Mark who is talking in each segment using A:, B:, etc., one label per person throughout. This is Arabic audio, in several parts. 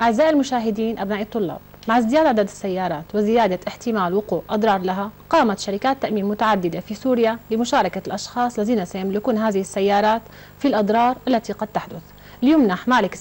A: أعزائي المشاهدين أبناء الطلاب، مع ازدياد عدد السيارات وزيادة احتمال وقوع أضرار لها، قامت شركات تأمين متعددة في سوريا بمشاركة الأشخاص الذين سيملكون هذه السيارات في الأضرار التي قد تحدث، ليمنح مالك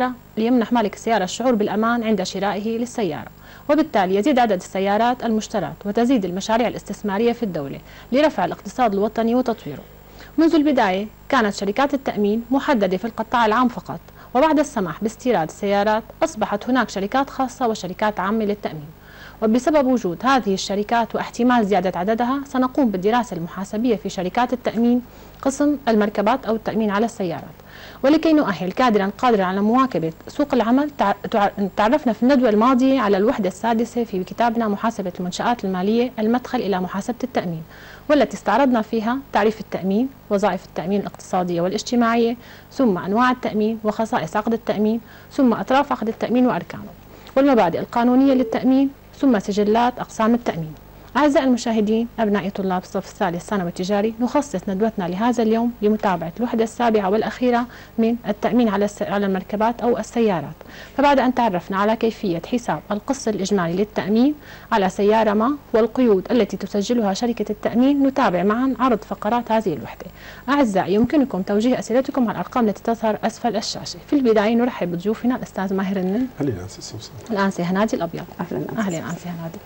A: السيارة الشعور بالأمان عند شرائه للسيارة، وبالتالي يزيد عدد السيارات المشترات وتزيد المشاريع الاستثمارية في الدولة لرفع الاقتصاد الوطني وتطويره. منذ البداية كانت شركات التأمين محددة في القطاع العام فقط، وبعد السماح باستيراد السيارات أصبحت هناك شركات خاصة وشركات عامة للتأمين. وبسبب وجود هذه الشركات واحتمال زيادة عددها، سنقوم بالدراسة المحاسبية في شركات التأمين قسم المركبات أو التأمين على السيارات. ولكي نؤهل كادرا قادرا على مواكبة سوق العمل، تعرفنا في الندوة الماضية على الوحدة السادسة في كتابنا محاسبة المنشآت المالية المدخل إلى محاسبة التأمين، والتي استعرضنا فيها تعريف التأمين، وظائف التأمين الاقتصادية والاجتماعية، ثم أنواع التأمين وخصائص عقد التأمين، ثم أطراف عقد التأمين وأركانه، والمبادئ القانونية للتأمين، ثم سجلات أقسام التأمين. أعزائي المشاهدين أبناء طلاب الصف الثالث ثانوي التجاري، نخصص ندوتنا لهذا اليوم لمتابعة الوحدة السابعة والأخيرة من التأمين على المركبات أو السيارات. فبعد أن تعرفنا على كيفية حساب القسط الإجمالي للتأمين على سيارة ما والقيود التي تسجلها شركة التأمين، نتابع معا عرض فقرات هذه الوحدة. أعزائي، يمكنكم توجيه أسئلتكم على الأرقام التي تظهر أسفل الشاشة. في البداية نرحب بضيوفنا الأستاذ ماهر النن، الأنسة هنادي الأبيض. أهلا أنسة هنادي.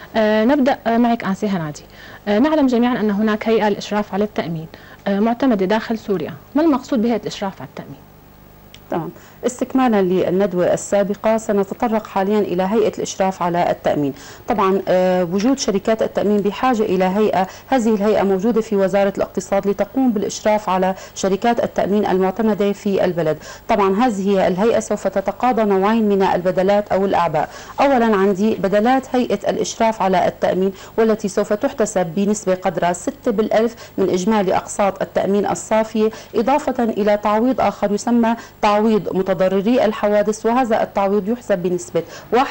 A: نبدأ معك أنسة هنادي. نعلم جميعا أن هناك هيئة للإشراف على التأمين معتمدة داخل سوريا، ما المقصود بهيئة الإشراف على التأمين؟
B: تمام. استكمالا للندوة السابقة، سنتطرق حاليا إلى هيئة الإشراف على التأمين. طبعا وجود شركات التأمين بحاجة إلى هيئة، هذه الهيئة موجودة في وزارة الاقتصاد لتقوم بالإشراف على شركات التأمين المعتمدة في البلد. طبعا هذه الهيئة سوف تتقاضى نوعين من البدلات أو الأعباء. أولا عندي بدلات هيئة الإشراف على التأمين، والتي سوف تحتسب بنسبة قدرها 6% من إجمالي أقساط التأمين الصافية، إضافة إلى تعويض آخر يسمى تعويض متضرري الحوادث، وهذا التعويض يحسب بنسبة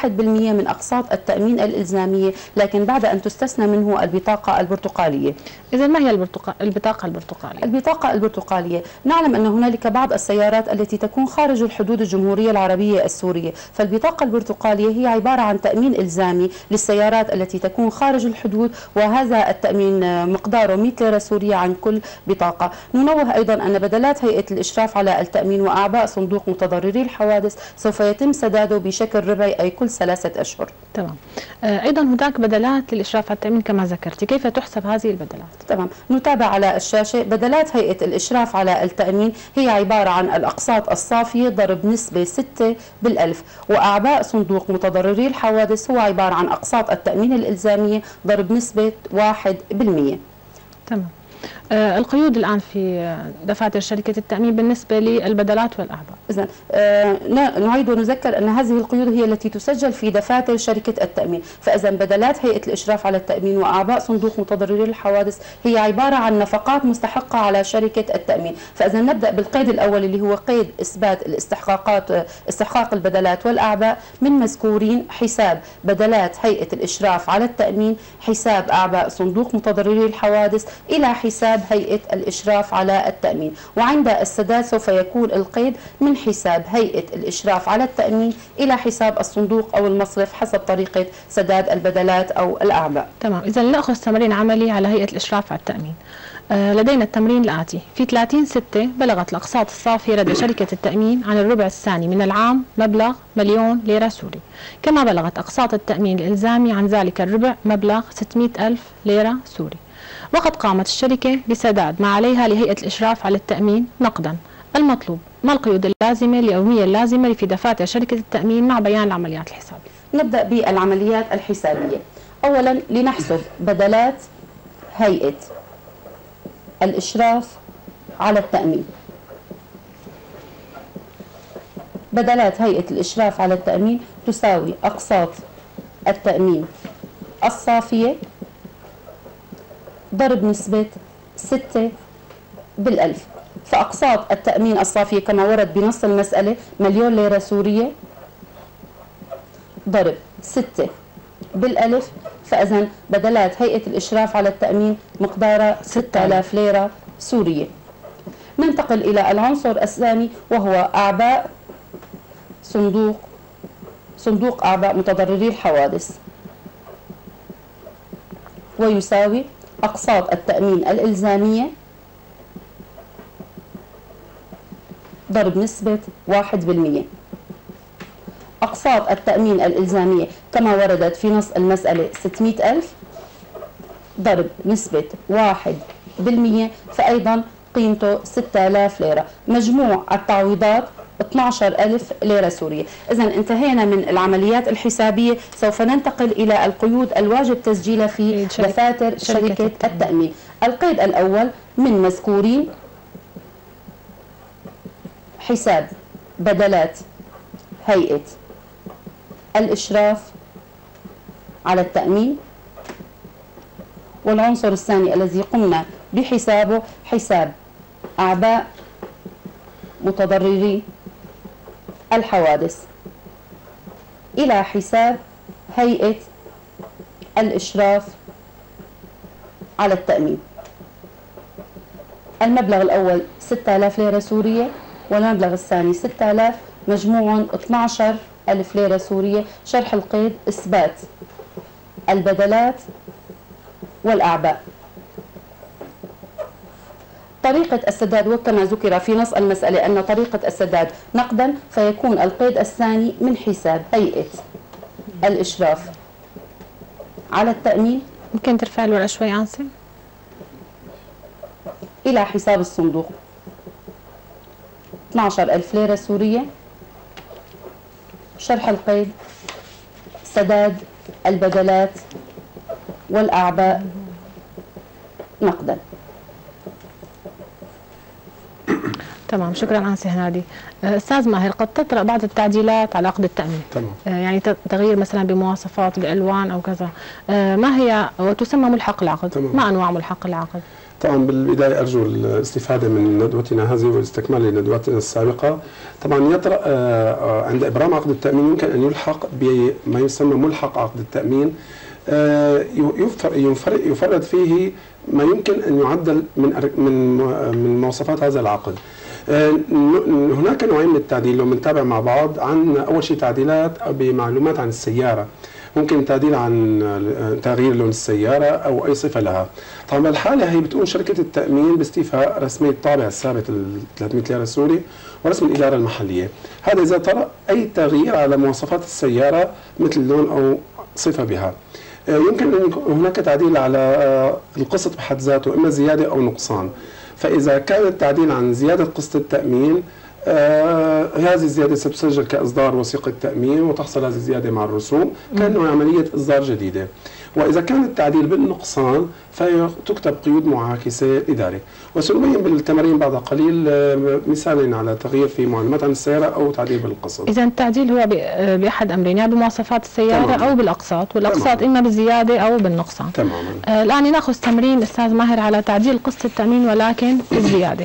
B: 1% من أقساط التأمين الإلزامية، لكن بعد أن تستثنى منه البطاقة البرتقالية.
A: إذا ما هي البطاقة البرتقالية؟
B: البطاقة البرتقالية، نعلم أن هنالك بعض السيارات التي تكون خارج الحدود الجمهورية العربية السورية، فالبطاقة البرتقالية هي عبارة عن تأمين إلزامي للسيارات التي تكون خارج الحدود، وهذا التأمين مقداره 100 ليرة سورية عن كل بطاقة. ننوه أيضا أن بدلات هيئة الإشراف على التأمين وأعباء صندوق متضرري الحوادث سوف يتم سداده بشكل ربعي، أي كل 3 أشهر.
A: تمام. أيضا هناك بدلات للإشراف على التأمين كما ذكرتي، كيف تحسب هذه البدلات؟
B: تمام. نتابع على الشاشة. بدلات هيئة الإشراف على التأمين هي عبارة عن الأقساط الصافية ضرب نسبة 6%، وأعباء صندوق متضرري الحوادث هو عبارة عن أقساط التأمين الإلزامية ضرب نسبة 1%.
A: تمام. القيود الآن في دفاتر شركة التأمين بالنسبة للبدلات والأعباء.
B: إذن نعيد ونذكر أن هذه القيود هي التي تسجل في دفاتر شركة التأمين. فإذا بدلات هيئة الإشراف على التأمين وأعباء صندوق متضرري الحوادث هي عبارة عن نفقات مستحقة على شركة التأمين. فإذا نبدأ بالقيد الأول اللي هو قيد إثبات استحقاق البدلات والأعباء من مذكورين: حساب بدلات هيئة الإشراف على التأمين، حساب أعباء صندوق متضرري الحوادث، إلى حساب هيئة الإشراف على التأمين. وعند السداد سوف يكون القيد من حساب هيئة الإشراف على التأمين إلى حساب الصندوق أو المصرف حسب طريقة سداد البدلات أو الأعباء.
A: تمام. إذا نأخذ تمرين عملي على هيئة الإشراف على التأمين. لدينا التمرين الآتي: في 30/6 بلغت الأقساط الصافية لدى شركة التأمين عن الربع الثاني من العام مبلغ 1,000,000 ليرة سوري، كما بلغت أقساط التأمين الإلزامي عن ذلك الربع مبلغ 600,000 ليرة سوري. وقد قامت الشركة بسداد ما عليها لهيئة الإشراف على التأمين نقدا. المطلوب: ما القيود اللازمة اليومية اللازمة في دفاتر شركة التأمين مع بيان العمليات الحسابية؟
B: نبدأ بالعمليات الحسابية. أولا لنحسب بدلات هيئة الإشراف على التأمين. بدلات هيئة الإشراف على التأمين تساوي أقساط التأمين الصافية ضرب نسبة 6%. فأقساط التأمين الصافية كما ورد بنص المسألة 1,000,000 ليرة سورية ضرب 6%. فإذا بدلات هيئة الإشراف على التأمين مقدارها 6,000 ليرة سورية. ننتقل إلى العنصر الثاني وهو أعباء صندوق صندوق أعباء متضرري الحوادث، ويساوي أقساط التأمين الإلزامية ضرب نسبة 1%. أقساط التأمين الإلزامية كما وردت في نص المسألة 600,000 ضرب نسبة 1%، فأيضا قيمته 6000 ليرة. مجموع التعويضات 12,000 ليرة سورية. إذا انتهينا من العمليات الحسابية، سوف ننتقل إلى القيود الواجب تسجيلها في دفاتر شركة التأمين. القيد الأول من مذكورين: حساب بدلات هيئة الإشراف على التأمين. والعنصر الثاني الذي قمنا بحسابه حساب أعباء متضرري الحوادث إلى حساب هيئة الإشراف على التأمين. المبلغ الأول 6000 ليرة سورية، والمبلغ الثاني 6000، مجموع 12,000 ليرة سورية. شرح القيد: إثبات البدلات والأعباء. طريقة السداد، وكما ذكر في نص المسألة أن طريقة السداد نقدا، فيكون القيد الثاني من حساب هيئة الإشراف على التأمين.
A: ممكن ترفع الورقة شوي عنسي؟
B: إلى حساب الصندوق 12,000 ليرة سورية. شرح القيد: سداد البدلات والأعباء نقدا.
A: تمام، شكرا أنسي هنادي. أستاذ ماهر، قد تطرأ بعض التعديلات على عقد التأمين.
C: تمام.
A: يعني تغيير مثلا بمواصفات، بألوان أو كذا، ما هي وتسمى ملحق العقد؟
C: تمام.
A: ما أنواع ملحق العقد؟
C: طبعا بالبداية أرجو الاستفادة من ندوتنا هذه والاستكمال لندواتنا السابقة. طبعا يطرأ عند إبرام عقد التأمين يمكن أن يلحق بما يسمى ملحق عقد التأمين، يفرد فيه ما يمكن أن يعدل من مواصفات هذا العقد. هناك نوعين من التعديل لو بنتابع مع بعض. عن أول شيء تعديلات بمعلومات عن السيارة، ممكن تعديل عن تغيير لون السيارة أو أي صفة لها. طبعا بالحالة هي بتقوم شركة التأمين باستيفاء رسمية الطابع الثابت 300 ليرة سوري ورسم الإدارة المحلية. هذا إذا طرأ أي تغيير على مواصفات السيارة مثل لون أو صفة بها. يمكن أن يكون هناك تعديل على القسط بحد ذاته، إما زيادة أو نقصان. فإذا كان التعديل عن زيادة قسط التأمين، هذه الزيادة ستسجل كإصدار وثيقة تأمين وتحصل هذه الزيادة مع الرسوم كأنه عملية إصدار جديدة. وإذا كان التعديل بالنقصان فتكتب قيود معاكسة إداري. وسنبين بالتمارين بعد قليل مثالين على تغيير في معلومات عن السيارة أو تعديل بالقسط.
A: إذا التعديل هو بأحد أمرين، يعني بمواصفات السيارة
C: تماما.
A: أو بالأقساط، والأقساط
C: تماما.
A: إما بالزيادة أو بالنقصان.
C: تماما.
A: الآن نأخذ تمرين أستاذ ماهر على تعديل قسط التأمين ولكن بالزيادة.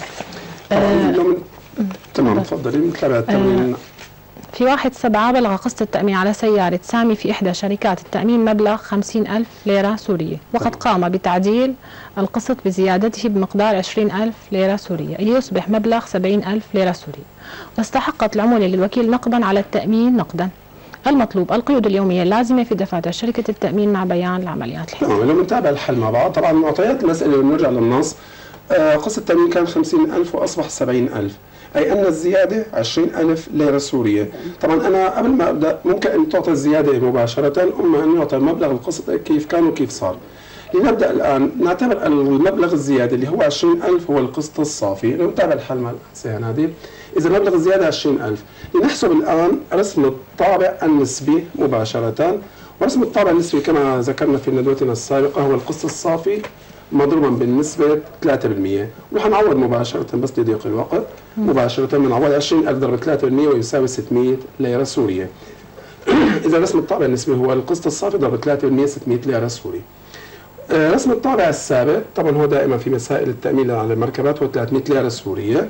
C: تمام، تفضلي نتابع التمرين.
A: في 1/7 بلغ قسط التأمين على سيارة سامي في إحدى شركات التأمين مبلغ 50,000 ليرة سورية، وقد قام بتعديل القسط بزيادته بمقدار 20,000 ليرة سورية ليصبح مبلغ 70,000 ليرة سورية، واستحقت العمولة للوكيل نقدا على التأمين نقدا. المطلوب القيود اليومية اللازمة في دفاتر شركة التأمين مع بيان العمليات الحسابية.
C: تمام، لو بنتابع الحل مع بعض. طبعا معطيات المسألة ونرجع للنص. قسط التأمين كان 50,000 وأصبح 70,000، أي أن الزيادة 20,000 ليرة سورية. طبعا أنا قبل ما أبدأ ممكن أن تعطى الزيادة مباشرة، أما أن يعطى مبلغ القسط كيف كان وكيف صار. لنبدأ الآن نعتبر المبلغ الزيادة اللي هو 20,000 هو القسط الصافي. لو نتابع الحل مع هنادي. إذا مبلغ الزيادة 20,000، لنحسب الآن رسم الطابع النسبي مباشرة. ورسم الطابع النسبي كما ذكرنا في ندوتنا السابقة هو القسط الصافي مضروبا بالنسبة 3%، وحنعوض مباشرة بس لضيق الوقت. مباشرة بنعوض 20,000 ضرب 3% ويساوي 600 ليرة سورية. إذا رسم الطابع النسبي هو القسط الصافي ضرب 3% 600 ليرة سوري. رسم الطابع الثابت طبعا هو دائما في مسائل التأمين على المركبات هو 300 ليرة سورية.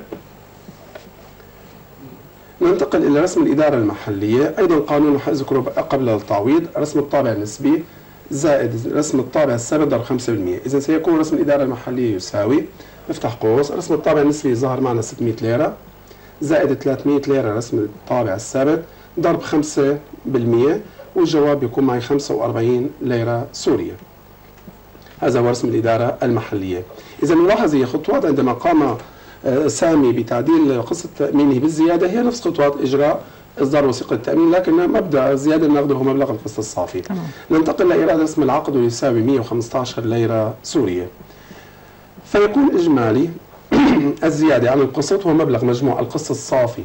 C: ننتقل إلى رسم الإدارة المحلية. أيضا قانون أذكره قبل التعويض، رسم الطابع النسبي زائد رسم الطابع الثابت ضرب 5%. إذا سيكون رسم الإدارة المحلية يساوي، نفتح قوس، رسم الطابع النسبي ظهر معنا 600 ليرة زائد 300 ليرة رسم الطابع الثابت ضرب 5%، والجواب يكون معي 45 ليرة سورية. هذا هو رسم الإدارة المحلية. إذا نلاحظ هي خطوات عندما قام سامي بتعديل قسط تأمينه بالزيادة هي نفس خطوات إجراء إصدار وثيقة التأمين، لكن مبدأ الزيادة النقد هو مبلغ القسط الصافي. ننتقل لإيراد رسم العقد ويساوي 115 ليرة سورية. فيكون إجمالي الزيادة عن القسط هو مبلغ مجموع القسط الصافي.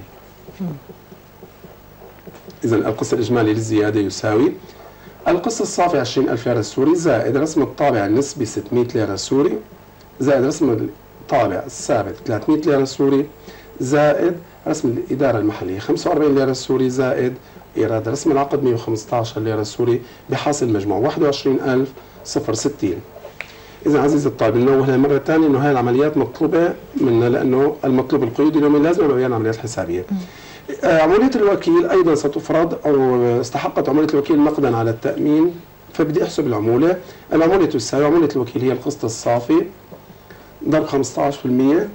C: إذا القسط الإجمالي للزيادة يساوي القسط الصافي 20,000 ليرة سوري زائد رسم الطابع النسبي 600 ليرة سوري زائد رسم الطابع الثابت 300 ليرة سوري زائد رسم الإدارة المحلية 45 ليرة سوري زائد إيراد رسم العقد 115 ليرة سوري بحاصل مجموع 21,060. إذا عزيزي الطالب ننوه مرة ثانية إنه هاي العمليات مطلوبة منا لأنه المطلوب القيود اليومي لازم يبقى بيان عمليات حسابية. عمولية الوكيل أيضا ستفرض أو استحقت عمولية الوكيل نقدا على التأمين، فبدي أحسب العمولة. العمولة تساوي عمولة الوكيل هي القسط الصافي ضرب 15%.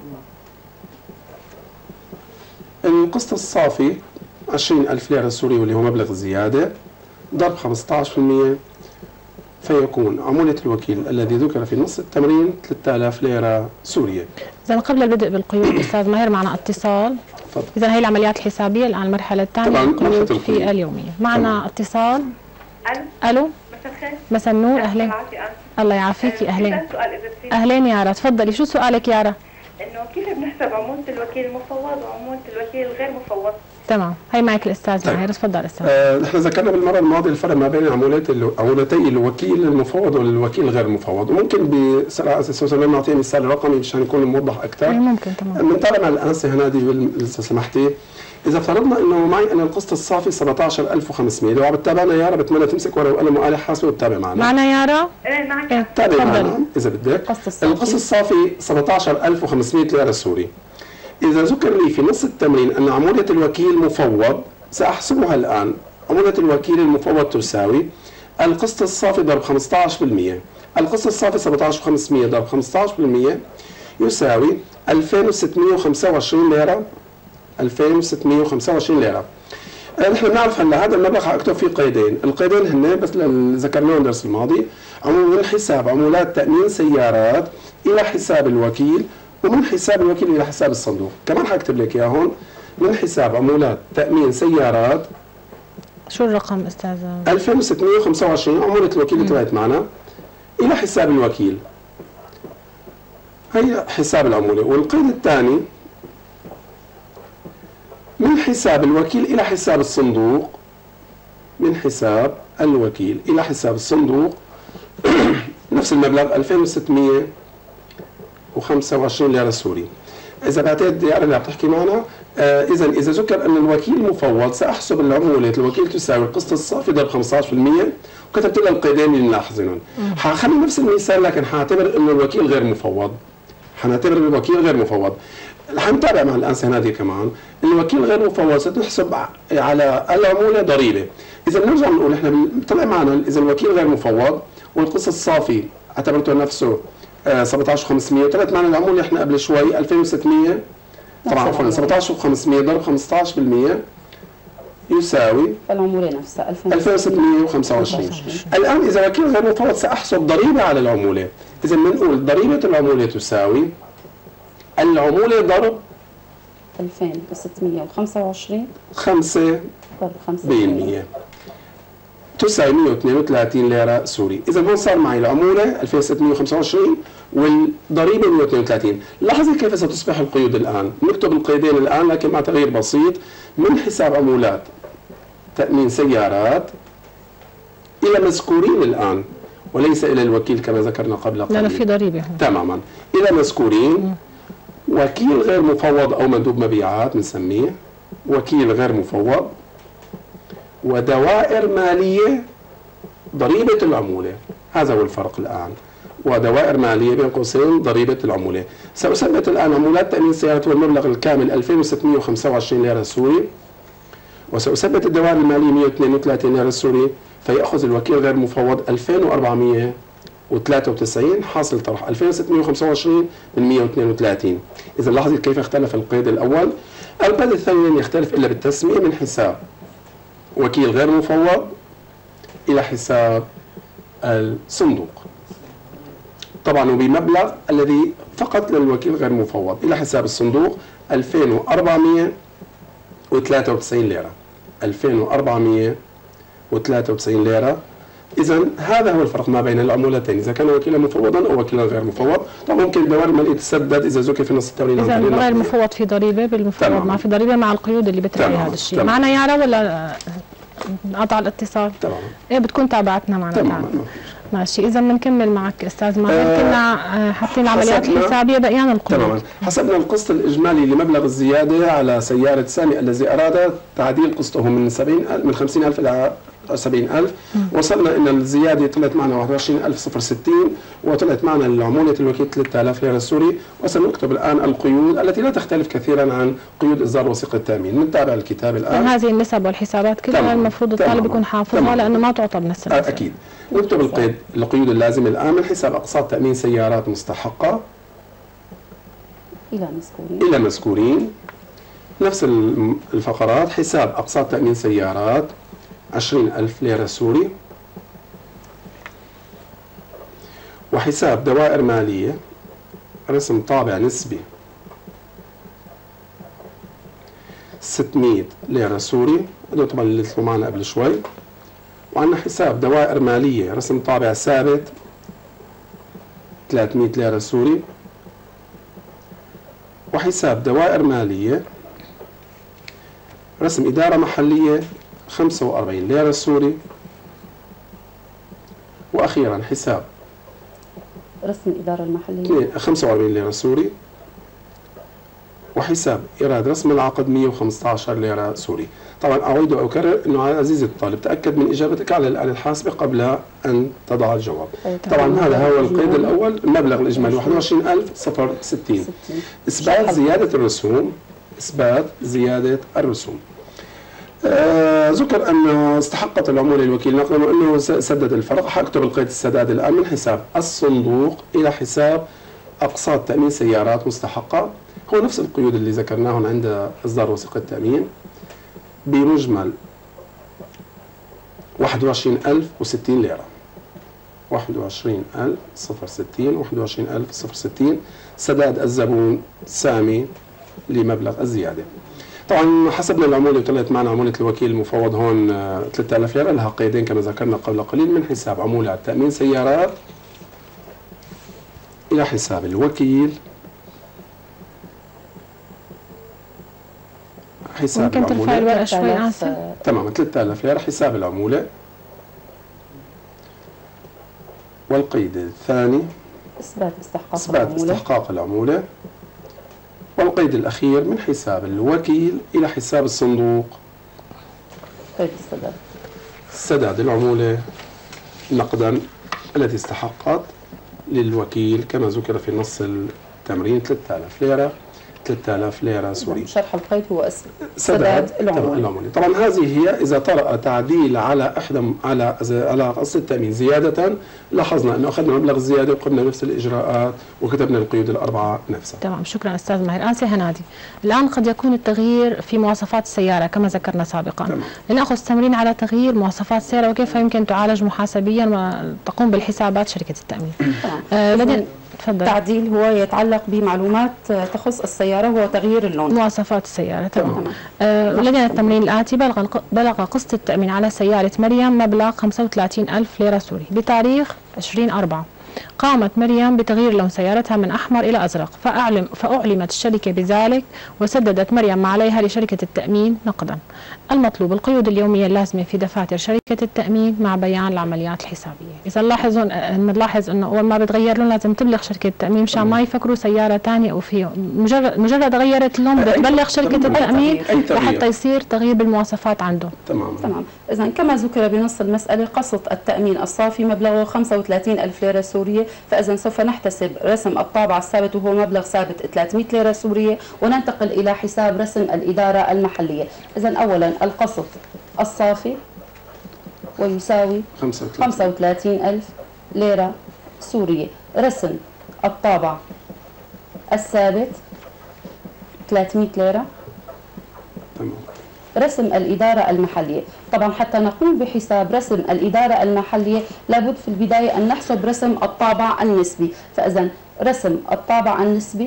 C: القسط الصافي 20,000 ليرة سوري واللي هو مبلغ الزيادة ضرب 15%، فيكون عمولة الوكيل الذي ذكر في نص التمرين 3000 ليرة سورية.
A: إذا قبل البدء بالقيود أستاذ ماهر معنا اتصال.
C: تفضل.
A: إذا هي العمليات الحسابية الآن المرحلة الثانية القيود في اليومية. معنا اتصال. ألو.
D: مساء الخير.
A: مساء النور. أهلين. الله يعافيكي. أهلين. أهلين يارا، تفضلي. شو سؤالك يارا؟
D: إنه كيف بنحسب عمولة الوكيل المفوض وعمولة الوكيل الغير مفوض؟
A: تمام، هي معك الأستاذ ماهر. تفضل أستاذ.
C: نحن ذكرنا بالمرة الماضية الفرق ما بين عمولتي الوكيل المفوض والوكيل غير المفوض، وممكن بسرعة أستاذ نعطي مثال رقمي مشان يكون موضح أكثر.
A: ممكن. تمام.
C: بنتابع مع الأنسة هنادي إذا سمحتي. إذا فرضنا إنه معي أنا القسط الصافي 17,500، لو عم تتابعنا يارا بتمنى تمسك ورقة وقلم وآلة حاسبة وتتابع معنا.
A: معنا يارا؟
D: إيه معك.
C: تابع معنا إذا بدك. القسط الصافي 17,500 ليرة سوري. إذا ذكر لي في نص التمرين أن عمولة الوكيل مفوض سأحسبها الآن. عمولة الوكيل المفوض تساوي القسط الصافي ضرب 15%. القسط الصافي 17,500 ضرب 15% يساوي 2,625 ليرة. 2,625 ليرة. نحن بنعرف هلا هذا المبلغ حاكتب فيه قيدين، القيدين هن بس اللي ذكرناهم الدرس الماضي، من حساب عمولات تأمين سيارات إلى حساب الوكيل، ومن حساب الوكيل إلى حساب الصندوق. كمان حاكتب لك إياه هون من حساب عمولات تأمين سيارات.
A: شو الرقم أستاذ؟
C: 2,625 عمولة الوكيل اللي طلعت معنا إلى حساب الوكيل. هي حساب العمولة. والقيد الثاني من حساب الوكيل إلى حساب الصندوق. من حساب الوكيل إلى حساب الصندوق نفس المبلغ 2,625 ليرة سوري. إذا بعتقد يا اللي عم تحكي معنا، إذا ذكر أن الوكيل مفوض سأحسب العمولة الوكيل تساوي القسط الصافي ضرب 15%، وكتبت لها القيدين اللي نلاحظهم. حخلي نفس المثال لكن حاعتبر أنه الوكيل غير مفوض. حنعتبر الوكيل غير مفوض. حنتابع مع الأنسة هذه كمان. الوكيل غير مفوض ستحسب على العمولة ضريبة. إذا نرجع نقول احنا طلع معنا إذا الوكيل غير مفوض والقسط الصافي اعتبرته نفسه 17,500 وطلعت معنا العمولة احنا قبل شوي 2,600 طبعا عفوا 17,500 ضرب 15% يساوي
B: العمولة نفسها
C: 2,625. الآن إذا وكيل غير مفوض سأحسب ضريبة على العمولة. إذا بنقول ضريبة العمولة تساوي العمولة ضرب
B: 2,625
C: 5
B: ضرب
C: 5% تساوي 132 ليرة سوري. إذا هون صار معي العمولة 2,625 والضريبة 132. لاحظي كيف ستصبح القيود الآن. نكتب القيدين الآن لكن مع تغيير بسيط. من حساب عمولات تأمين سيارات إلى مذكورين الآن وليس إلى الوكيل كما ذكرنا قبل قليل.
A: لا في ضريبة
C: تماما. إلى مذكورين وكيل غير مفوض أو مندوب مبيعات بنسميه وكيل غير مفوض، ودوائر مالية ضريبة العمولة. هذا هو الفرق الآن. ودوائر مالية بين قوسين ضريبة العمولة. سأثبت الآن عمولات تأمين سيارات والمبلغ الكامل 2,625 ليرة سوري، وسأثبت الدوائر المالية 132 ليرة سوري، فيأخذ الوكيل غير مفوض 2,493 حاصل طرح 2,625 من 132. إذا لاحظي كيف اختلف القيد الأول. القيد الثاني لن يختلف إلا بالتسمية من حساب وكيل غير مفوض إلى حساب الصندوق، طبعا وبمبلغ الذي فقط للوكيل غير مفوض إلى حساب الصندوق 2493 ليرة. 2493 ليرة. إذا هذا هو الفرق ما بين العمولتين، إذا كان وكيلا مفوضا أو وكيلا غير مفوض. طبعا ممكن الدوائر المالية تسدد إذا ذكر في نص التمرين.
A: إذا غير مفوض في ضريبة، بالمفوض ما في ضريبة، مع القيود اللي بتراعي هذا الشيء. معنا يارا ولا قطع الاتصال؟
C: تمام.
A: إيه بتكون تابعتنا معنا.
C: تمام.
A: ماشي، إذا بنكمل معك أستاذ ماهر. كنا حاطين العمليات الحسابية بقيان القيود.
C: تماما. حسبنا القسط الإجمالي لمبلغ الزيادة على سيارة سامي الذي أراد تعديل قسطه من 50,000 إلى 70,000. وصلنا إن الزيادة طلعت معنا 21,060 وطلعت معنا لعمولة الوكيل 3000 ليرة سوري. وسنكتب الآن القيود التي لا تختلف كثيرا عن قيود إصدار وثيقة التأمين. نتابع الكتاب الآن.
A: هذه النسب والحسابات كلها المفروض الطالب يكون حافظها لأنه ما تعطى بنفس النسب.
C: أكيد. نكتب القيود اللازمة الآن من حساب أقساط تأمين سيارات مستحقة إلى مذكورين. نفس الفقرات. حساب أقساط تأمين سيارات 20,000 ليرة سوري. وحساب دوائر مالية رسم طابع نسبي 600 ليرة سوري، هذول طبعا اللي طلعوا معنا قبل شوي. وعندنا حساب دوائر مالية رسم طابع ثابت 300 ليرة سوري. وحساب دوائر مالية رسم إدارة محلية 45 ليرة سوري. وأخيرا حساب
B: رسم الإدارة المحلية
C: 45 ليرة سوري. وحساب إيراد رسم العقد 115 ليرة سوري. طبعا أعيد وأكرر أنه عزيزي الطالب تأكد من إجابتك على الآلة الحاسبة قبل أن تضع الجواب. طبعا هذا هو القيد الأول. المبلغ الإجمالي 21,060. إثبات زيادة الرسوم. إثبات زيادة الرسوم. ذكر أنه استحقت العمولة الوكيل نقدا وأنه سدد الفرق. حأكتب القيد السداد الآن من حساب الصندوق إلى حساب أقساط تأمين سيارات مستحقة. هو نفس القيود اللي ذكرناهم عند إصدار وثيقة التأمين بمجمل 21,060 ليرة. 21,060 21,060 سداد الزبون سامي لمبلغ الزيادة. طبعا حسبنا العمولة وطلعت معنا عمولة الوكيل المفوض هون 3000 ليرة، لها قيدين كما ذكرنا قبل قليل. من حساب عمولة على تأمين سيارات إلى حساب الوكيل حساب
A: ممكن ترفع الورقة شوي آسف.
C: تماما 3000 ليرة حساب العمولة. والقيد الثاني إثبات استحقاق العمولة. والقيد الأخير من حساب الوكيل إلى حساب الصندوق
B: قيد
C: سداد العمولة نقدا التي استحقت للوكيل كما ذكر في نص التمرين 3000 ليرة 3000 ليرة سوري.
B: شرح القيد هو سداد العمولة.
C: طبعا هذه هي إذا طرأ تعديل على على قسط التأمين زيادة. لاحظنا أنه أخذنا مبلغ الزيادة وقمنا نفس الإجراءات وكتبنا القيود الأربعة نفسها.
A: تمام، شكرا أستاذ ماهر. آنسة هنادي، الآن قد يكون التغيير في مواصفات السيارة كما ذكرنا سابقا.
C: تمام.
A: لنأخذ تمرين على تغيير مواصفات السيارة وكيف يمكن تعالج محاسبيا وتقوم بالحسابات شركة التأمين.
B: لدينا تعديل هو يتعلق بمعلومات تخص السيارة هو تغيير اللون.
A: مواصفات السيارة. تمام. لدينا التمرين الآتي. بلغ قسط التأمين على سيارة مريم مبلغ 35,000 ليرة سوري بتاريخ 20/4. قامت مريم بتغيير لون سيارتها من أحمر إلى أزرق، فأعلمت الشركة بذلك وسددت مريم ما عليها لشركة التأمين نقدا. المطلوب القيود اليومية اللازمة في دفاتر شركة التأمين مع بيان العمليات الحسابية. إذا نلاحظ أنه أول ما بتغير لون لازم تبلغ شركة التأمين مشان ما يفكروا سيارة ثانية أو فيه مجرد غيرت اللون بتبلغ شركة التأمين لحتى يصير تغيير بالمواصفات عنده.
B: تمام. إذا كما ذكر بنص المسألة قسط التأمين الصافي مبلغه 35,000 ليرة سورية، فإذا سوف نحتسب رسم الطابعة الثابت وهو مبلغ ثابت 300 ليرة سورية وننتقل إلى حساب رسم الإدارة المحلية. إذا أولا القسط الصافي ويساوي 35,000 ليرة سورية، رسم الطابعة الثابت 300 ليرة.
C: تمام.
B: رسم الإدارة المحلية. طبعا حتى نقوم بحساب رسم الإدارة المحلية لابد في البداية أن نحسب رسم الطابع النسبي. فإذا رسم الطابع النسبي،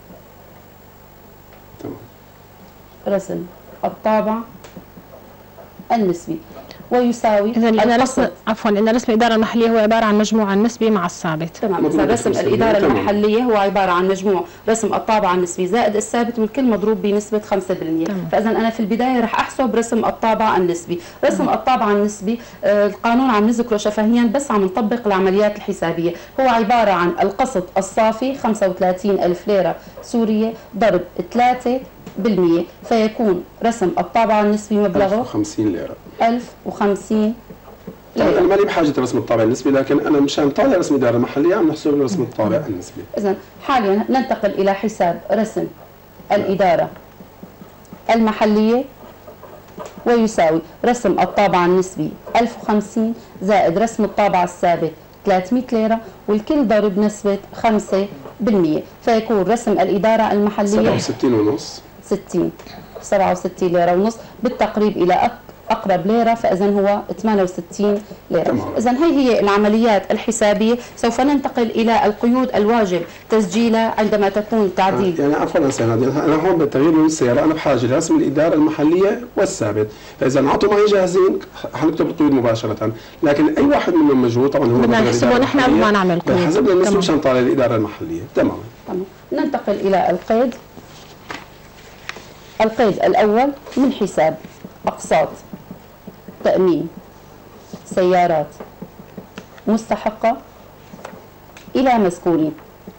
B: رسم الطابع النسبي ويساوي
A: إذا لأن رسم لأن رسم الإدارة المحلية هو عبارة عن مجموع النسبي مع الثابت.
B: تمام. إذا رسم الإدارة المحلية هو عبارة عن مجموع رسم الطابع النسبي زائد الثابت والكل مضروب بنسبة 5%. فإذا أنا في البداية رح أحسب رسم الطابع النسبي. رسم الطابع النسبي القانون عم نذكره شفهيا بس عم نطبق العمليات الحسابية. هو عبارة عن القسط الصافي 35,000 ليرة سورية ضرب 3%، فيكون رسم الطابع النسبي مبلغه
C: 1050 ليرة.
B: 1050
C: طبعا انا مالي بحاجه رسم الطابع النسبي، لكن انا مشان طالع رسم الاداره المحليه عم نحسب رسم الطابع النسبي.
B: اذا حاليا ننتقل الى حساب رسم الاداره المحليه ويساوي رسم الطابع النسبي 1050 زائد رسم الطابع الثابت 300 ليره والكل ضرب نسبه 5%، فيكون رسم الاداره المحليه 67 ليره ونص بالتقريب الى أقرب ليرة، فإذا هو 68 ليرة. إذا هي العمليات الحسابية. سوف ننتقل إلى القيود الواجب تسجيلها عندما تكون تعديل.
C: يعني عفوا أنا هون بالتغيير من السيارة أنا بحاجة لرسم الإدارة المحلية والثابت، فإذا انعطوا معي جاهزين حنكتب القيود مباشرة، لكن أي واحد منهم مجهول طبعا هو
A: بدنا نحسبه نحن قبل ما نعمل قيود.
C: حسبنا النسبة مشان طالع الإدارة المحلية. تماما.
B: ننتقل إلى القيد. القيد الأول من حساب أقساط تأمين سيارات مستحقة إلى مسكونين.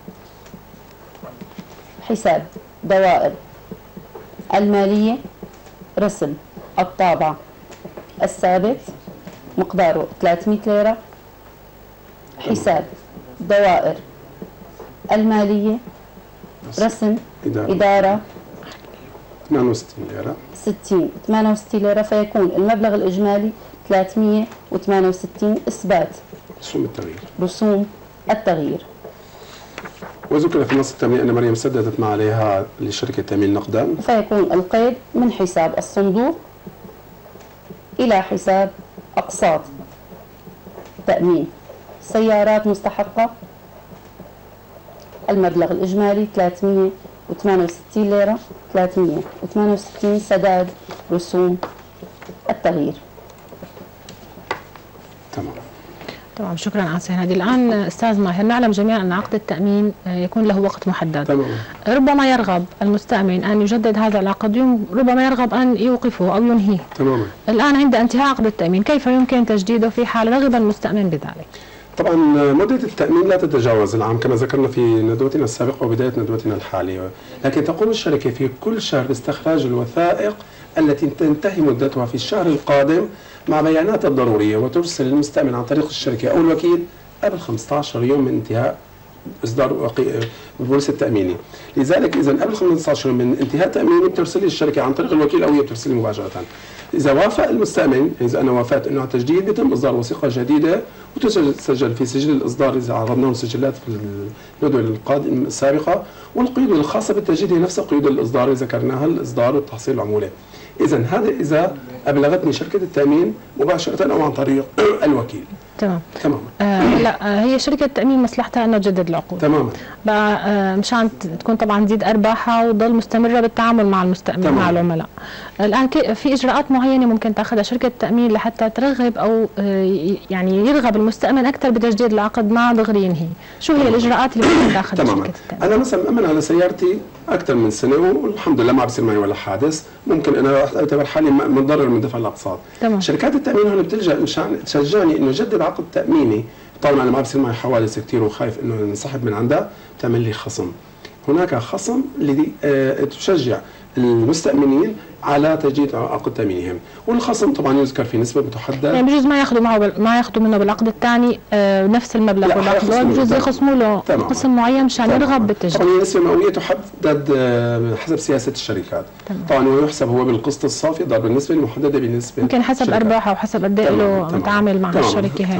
B: حساب دوائر المالية رسم الطابع الثابت مقداره 300 ليرة. حساب دوائر المالية رسم إدارة
C: 68 ليرة
B: 68 ليرة، فيكون المبلغ الإجمالي 368 إثبات رسوم التغيير.
C: وذكر في نص التأمين أن مريم سددت ما عليها لشركة تأمين نقدا،
B: فيكون القيد من حساب الصندوق إلى حساب أقساط تأمين سيارات مستحقة. المبلغ الإجمالي 368 ليرة، 368 سداد رسوم التغيير.
A: تمام. شكرا على هذه. الآن أستاذ ماهر، نعلم جميعا أن عقد التأمين يكون له وقت محدد.
C: تمام.
A: ربما يرغب المستأمن أن يجدد هذا العقد، ربما يرغب أن يوقفه أو ينهيه.
C: تماما.
A: الآن عند انتهاء عقد التأمين كيف يمكن تجديده في حال رغب المستأمن بذلك؟
C: طبعا مدة التأمين لا تتجاوز العام كما ذكرنا في ندوتنا السابقة وبداية ندوتنا الحالية، لكن تقوم الشركة في كل شهر باستخراج الوثائق التي تنتهي مدتها في الشهر القادم مع بيانات الضرورية، وترسل للمستأمن عن طريق الشركة أو الوكيل قبل 15 يوم من انتهاء إصدار البوليس التأميني. لذلك إذا قبل 15 يوم من انتهاء تأميني بترسل الشركة عن طريق الوكيل أو هي بترسل مباشرة. إذا وافق المستأمن، إذا أنا وافقت إنه على التجديد، بيتم إصدار وثيقة جديدة وتسجل في سجل الإصدار إذا عرضنا السجلات في الندوة السابقة، والقيود الخاصة بالتجديد هي نفس قيود الإصدار اللي ذكرناها، الإصدار والتحصيل العمولة. إذا هذا إذا أبلغتني شركة التأمين مباشرة أو عن طريق الوكيل.
A: تمام. لا هي شركة التأمين مصلحتها أنه تجدد العقود.
C: تماما.
A: بقى مشان تكون طبعا تزيد أرباحها وتضل مستمرة بالتعامل مع المستأمن مع العملاء. الآن في إجراءات معينة ممكن تأخذها شركة التأمين لحتى ترغب أو يعني يرغب المستأمن أكثر بتجديد العقد مع دغري ينهي. شو هي الإجراءات اللي ممكن تأخذها شركة التأمين؟
C: أنا مثلا مأمن على سيارتي أكثر من سنة والحمد لله ما بصير معي ولا حادث، ممكن أنا أعتبر حالي متضرر من دفع الأقساط. شركات التأمين هون بتلجأ مشان تشجعني إنه جدد عقد تأميني، طالما أنا ما بصير معي حوادث كثير وخايف إنه انسحب من عندها، بتعمل لي خصم. هناك خصم اللي تشجع المستأمنين على تجديد عقد تأمينهم، والخصم طبعا يذكر في نسبة متحددة.
A: يعني بجوز ما ياخذوا معه ما ياخذوا منه بالعقد الثاني نفس المبلغ بالعقد، بجوز يخصموا له قسم معين مشان يرغب بالتجديد.
C: طبعا النسبة المئوية تحدد حسب سياسة الشركات. طبعا ويحسب هو بالقسط الصافي ضرب النسبة المحددة بالنسبة
A: يمكن حسب أرباحه وحسب قد ايه له متعامل مع الشركة هي.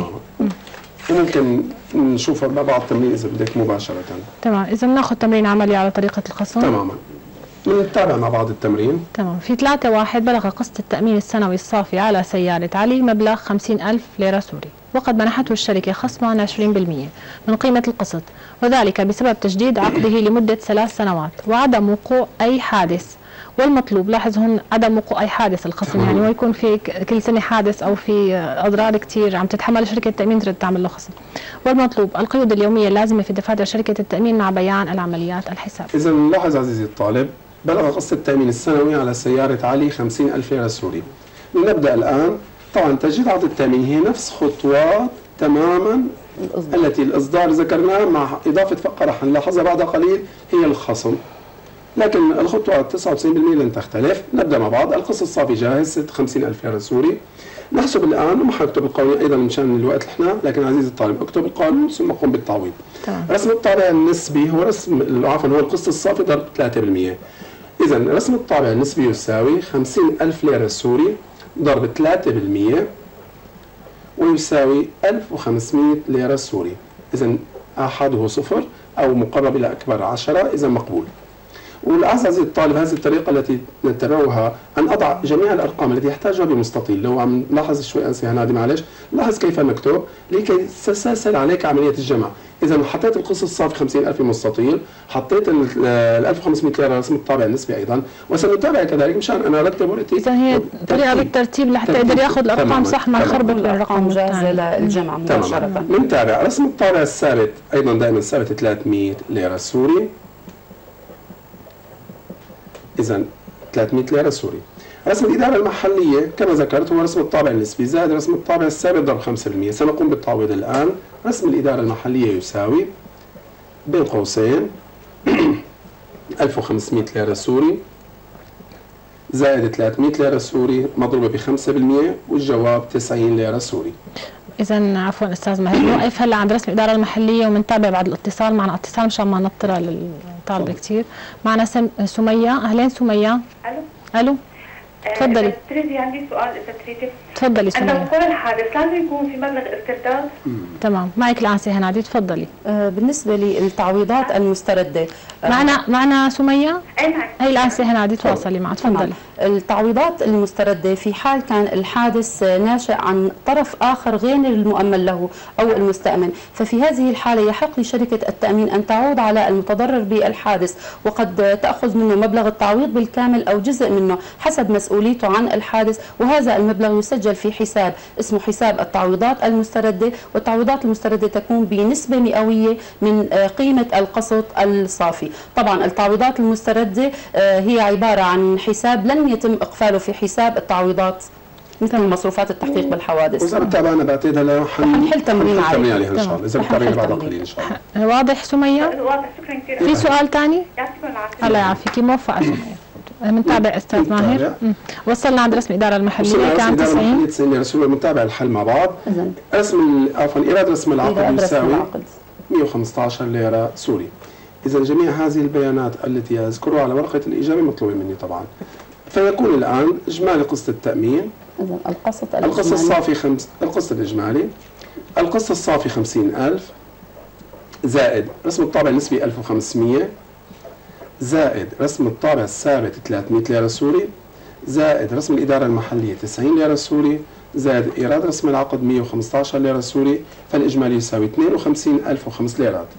C: وممكن نشوف بعض التمرين إذا بدك مباشرة.
A: تمام. إذا بناخذ تمرين عملي على طريقة الخصم.
C: تماما. نتابع مع بعض التمرين.
A: تمام. في 3/1 بلغ قسط التأمين السنوي الصافي على سيارة علي مبلغ 50,000 ليرة سوري، وقد منحته الشركة خصما 20% من قيمة القسط، وذلك بسبب تجديد عقده لمدة 3 سنوات وعدم وقوع أي حادث. والمطلوب، لاحظ هون عدم وقوع أي حادث الخصم، يعني ما يكون في كل سنة حادث أو في أضرار كتير عم تتحمل شركة التأمين تريد تعمل له خصم. والمطلوب القيود اليومية اللازمة في دفاتر شركة التأمين مع بيان العمليات الحساب.
C: إذا لاحظ عزيزي الطالب، بلغ قسط التأمين السنوي على سيارة علي 50,000 ليرة سوري. نبدأ الآن. طبعا تجديد عقد التأمين هي نفس خطوات تماما التي الإصدار ذكرناها، مع إضافة فقرة حنلاحظها بعد قليل هي الخصم، لكن الخطوات 99% لن تختلف. نبدأ مع بعض. القسط الصافي جاهز 50,000 ليرة سوري. نحسب الآن، وما حنكتب القانون أيضا مشان الوقت احنا، لكن عزيزي الطالب اكتب القانون ثم قم بالتعويض. رسم الطابع النسبي هو عفوا هو القسط الصافي ضرب 3%. إذا رسم الطابع النسبي يساوي 50,000 ليرة سوري ضرب 3% ويساوي 1500 ليرة سوري. إذا أحده صفر أو مقرب إلى أكبر 10، إذا مقبول. والأعزائي الطالب، هذه الطريقة التي نتبعها أن أضع جميع الأرقام التي يحتاجها بمستطيل. لو عم لاحظ شوي أنسي هنادي معلش، لاحظ كيف نكتب لكي تسهل عليك عملية الجمع. إذا حطيت القسط الصافي 50,000 مستطيل، حطيت ال 1500 ليرة رسم الطابع النسبي أيضا، وسنتابع كذلك مشان أنا أرتب ورقتي.
A: إذا هي طريقة بالترتيب لحتى يقدر ياخذ الأرقام صح، ما يخربط بالرقم
B: جاهزة للجمع مباشرة.
C: نتابع رسم الطابع الثابت أيضا دائما ثابت 300 ليرة سوري. إذا 300 ليرة سوري. رسم الإدارة المحلية كما ذكرت هو رسم الطابع النسبي زائد رسم الطابع الثابت ضرب 5%. سنقوم بالتعويض الآن. رسم الإدارة المحلية يساوي بين قوسين 1500 ليرة سوري زائد 300 ليرة سوري مضروبة ب5%، والجواب 90 ليرة سوري.
A: إذا عفوا أستاذ ماهر، نوقف هلا عند رسم الإدارة المحلية ومنتابع بعد الاتصال. معنا اتصال مشان ما نطلع للطالب كثير. معنا سمية. أهلين سمية. ألو. تفضلي.
D: تريدي عندي سؤال إذا تريدي.
A: تفضلي سمية.
D: عند وقوع الحادث لازم يكون في مبلغ استرداد؟
A: تمام، معك الآنسة هنادي، تفضلي.
B: بالنسبة للتعويضات المستردة
A: معنا سمية.
D: أي معك.
A: هي الآنسة هنادي، تواصلي معها، تفضلي.
B: التعويضات المستردة في حال كان الحادث ناشئ عن طرف آخر غير المؤمن له أو المستأمن، ففي هذه الحالة يحق لشركة التأمين أن تعود على المتضرر بالحادث، وقد تأخذ منه مبلغ التعويض بالكامل أو جزء منه حسب مسؤوليته عن الحادث، وهذا المبلغ يسجل في حساب اسمه حساب التعويضات المستردة. والتعويضات المستردة تكون بنسبة مئوية من قيمة القسط الصافي. طبعا التعويضات المستردة هي عبارة عن حساب لن يتم إقفاله في حساب التعويضات مثل مصروفات التحقيق بالحوادث.
C: وإذا بتابعنا بعتقد هلا
B: حنحل تمرين
C: عليها إن شاء الله. إذا بتابعنا بعد قليل إن شاء الله.
A: واضح سمية؟
D: واضح، شكرا كثير.
A: في سؤال ثاني؟
D: يعطيكم العافية.
A: الله يعافيك، موفقة سمية. بنتابع استاذ ماهر. وصلنا عند رسم الإدارة المحلية كان 90
C: ليرة سوري. بنتابع الحل مع بعض. رسم عفوا إيراد رسم العقد يساوي 115 ليرة سوري. إذا جميع هذه البيانات التي أذكرها على ورقة الإجابة مطلوبة مني طبعا. فيكون الآن إجمالي قسط التأمين. القسط الصافي القسط الإجمالي. القسط الصافي 50,000 زائد رسم الطابع النسبي 1500 زائد رسم الطابع الثابت 300 ليرة سوري زائد رسم الإدارة المحلية 90 ليرة سوري زائد إيراد رسم العقد 115 ليرة سوري. فالإجمالي يساوي 52,005 ليرات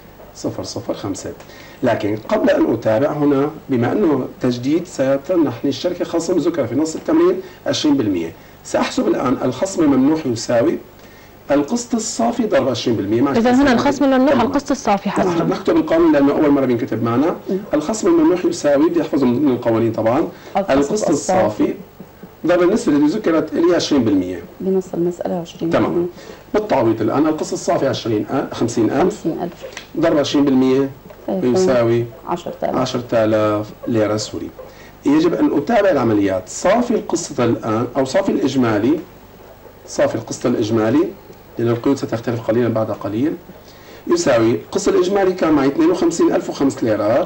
C: 005. لكن قبل أن أتابع هنا، بما أنه تجديد سيتمنح الشركة خصم ذكر في نص التمرين 20%. سأحسب الآن الخصم الممنوح يساوي القسط الصافي ضرب 20%.
A: إذا هنا الخصم الممنوح القسط الصافي حسب.
C: نكتب القانون لأنه أول مرة بينكتب معنا. الخصم الممنوح يساوي، بدي أحفظه من القوانين طبعا، القسط الصافي ضرب النسبة اللي ذكرت اللي 20%.
B: بنص المسألة 20%.
C: تمام. بالتعويض الآن القسط الصافي 50,000 ضرب 20% يساوي 10,000 ليرة سوري. يجب أن أتابع العمليات. صافي القسط الآن أو صافي الإجمالي، صافي القسط الإجمالي لأن القيود ستختلف قليلا بعد قليل، يساوي القسط الإجمالي كان معي 52,005 ليرات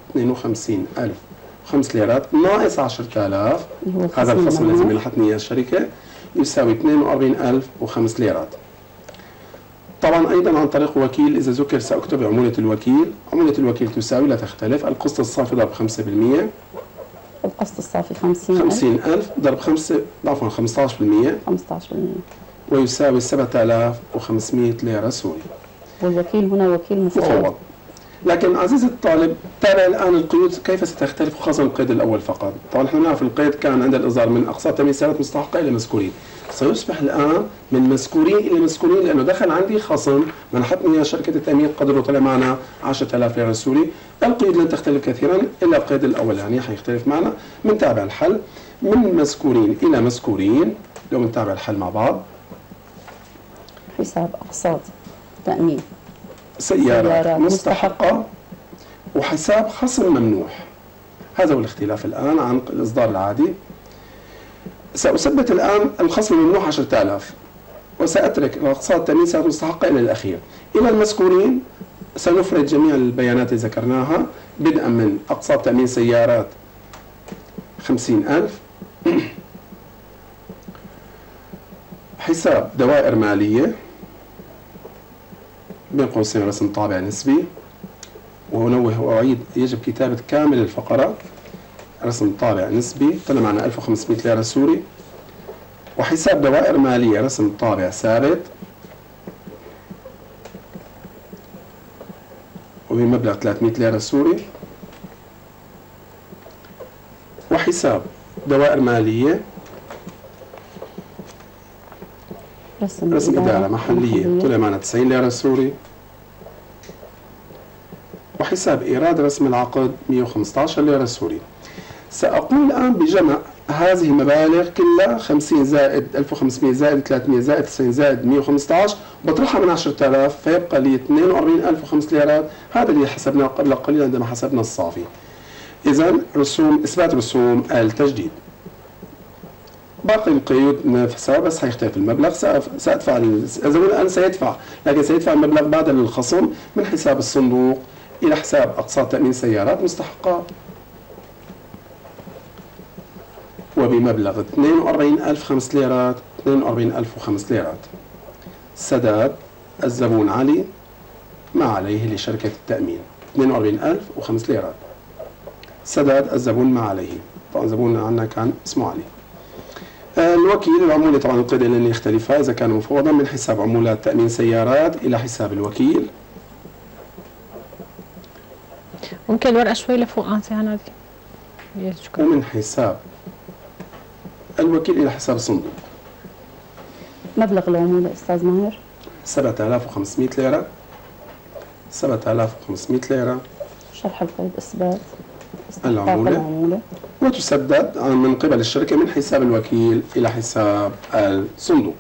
C: 52,005 ليرات ناقص 10,000، هذا الخصم الذي منحتني إياه الشركة، يساوي 42,005 ليرات. طبعا أيضا عن طريق وكيل، إذا ذكر سأكتب عمولة الوكيل. عمولة الوكيل تساوي لا تختلف القسط الصافي ضرب 5%.
B: القسط الصافي 50,000
C: 50,000 ضرب 5 عفوا 15%
B: 15%،
C: ويساوي 7500 ليرة سوري.
B: والوكيل هنا وكيل مفوض.
C: لكن عزيزي الطالب تابع الآن القيود كيف ستختلف، خاصة القيد الأول فقط. طبعا نحن نعرف القيد كان عند الإصدار من أقساط تأمين سيارات مستحقة إلى مسكورين، سيصبح الآن من مسكورين إلى مسكورين، لأنه دخل عندي خصم منحتني شركة التأمين قدره طلع معنا 10,000 ليرة سوري. القيود لن تختلف كثيرا إلا القيد الأول يعني حيختلف معنا. بنتابع الحل من مسكورين إلى مسكورين. لو بنتابع الحل مع بعض،
B: حساب أقساط تأمين
C: سيارات مستحقة وحساب خصم ممنوح. هذا هو الاختلاف الآن عن الإصدار العادي. سأثبت الآن الخصم الممنوح 10,000 وسأترك أقساط التأمين سيارات مستحقة إلى الأخير. إلى المذكورين سنفرد جميع البيانات اللي ذكرناها بدءا من أقساط تأمين سيارات 50,000، حساب دوائر مالية بين قوسين رسم طابع نسبي، وأنوه وأعيد يجب كتابة كامل الفقرة، رسم طابع نسبي طلع معنا 1500 ليرة سوري، وحساب دوائر مالية رسم طابع ثابت وبمبلغ 300 ليرة سوري، وحساب دوائر مالية رسم إدارة محلية طلع معنا 90 ليرة سوري، وحساب إيراد رسم العقد 115 ليرة سوري. سأقوم الآن بجمع هذه المبالغ كلها 50 زائد 1500 زائد 300 زائد 90 زائد 115 بطرحها من 10,000 فيبقى لي 42,005 ليرات. هذا اللي حسبناه قبل قليل عندما حسبنا الصافي. إذا رسوم إثبات رسوم التجديد. باقي القيود نفسها بس حيختلف المبلغ. سأدفع الزبون الآن سيدفع، لكن سيدفع المبلغ بعد الخصم من حساب الصندوق إلى حساب أقساط تأمين سيارات مستحقة وبمبلغ 42,005 ليرات 42,005 ليرات. سداد الزبون علي ما عليه لشركة التأمين 42,005 ليرات. سداد الزبون ما عليه، طبعا زبون عندنا كان اسمه علي. الوكيل العمولة طبعا القيد لن يختلف إذا كان مفوضا من حساب عمولات تأمين سيارات إلى حساب الوكيل.
A: ممكن الورقة شوي لفوق أنسي هنادي.
C: ومن حساب الوكيل إلى حساب الصندوق.
B: مبلغ العمولة أستاذ ماهر
C: 7,500 ليرة 7,500 ليرة.
B: شرح القيد إثبات
C: العمولة وتسدد من قبل الشركة من حساب الوكيل إلى حساب الصندوق.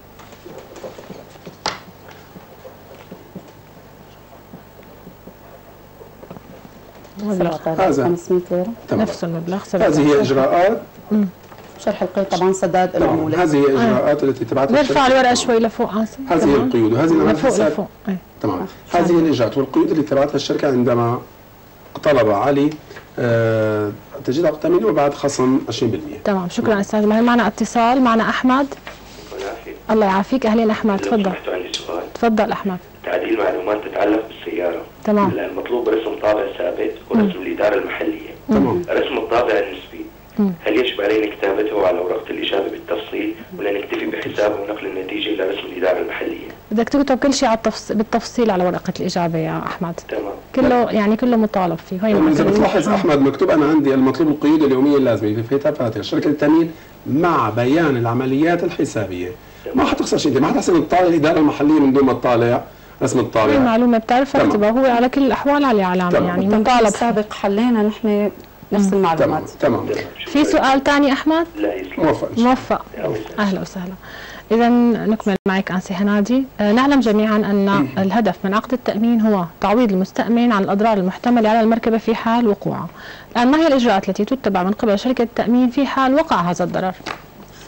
B: هذا 500 ليرة
A: نفس المبلغ.
C: هذه هي إجراءات
B: شرح القيد طبعا سداد العمولة.
C: هذه هي الإجراءات التي تبعتها الشركة.
A: نرفع الورقة شوي لفوق أنسي.
C: هذه هي القيود وهذه
A: لفوق.
C: تمام. هذه هي الإجراءات والقيود اللي تبعتها الشركة عندما طلب علي تجديد عقد تأمين وبعد خصم 20%.
A: تمام، شكرا أستاذ ماهر. معنا اتصال، معنا أحمد. الله يعافيك. أهلين أحمد، تفضل.
E: عندي سؤال.
A: تفضل أحمد.
E: تعديل معلومات تتعلق بالسيارة.
A: تمام.
E: المطلوب رسم طابع ثابت ورسم الإدارة المحلية.
C: تمام.
E: رسم الطابع النسبي هل يجب علينا كتابته على ورقة الإجابة بالتفصيل ولا نكتفي بحسابه ونقل النتيجة إلى رسم الإدارة المحلية؟
A: بدك تكتب كل شيء بالتفصيل على ورقة الإجابة يا أحمد.
E: تمام.
A: كله مطالب فيه.
C: إذا بتلاحظ أحمد مكتوب أنا عندي المطلوب القيود اليومية اللازمة في فاتحة شركة التأمين مع بيان العمليات الحسابية. ما حتخسر شيء، ما حتحسن تطالع الإدارة المحلية من دون ما تطالع رسم الطابع.
A: هي معلومة بتعرف تكتبها، هو على كل الأحوال عليه علامة يعني مطالب.
B: السابق حلينا نحن نفس المعلومات.
C: تمام.
A: في سؤال ثاني أحمد؟
E: لا
C: موفق.
A: أهلا وسهلا. إذا نكمل معك أنسي هنادي. نعلم جميعا أن الهدف من عقد التأمين هو تعويض المستأمن عن الأضرار المحتملة على المركبة في حال وقوعها. الآن ما هي الإجراءات التي تتبع من قبل شركة التأمين في حال وقع هذا الضرر؟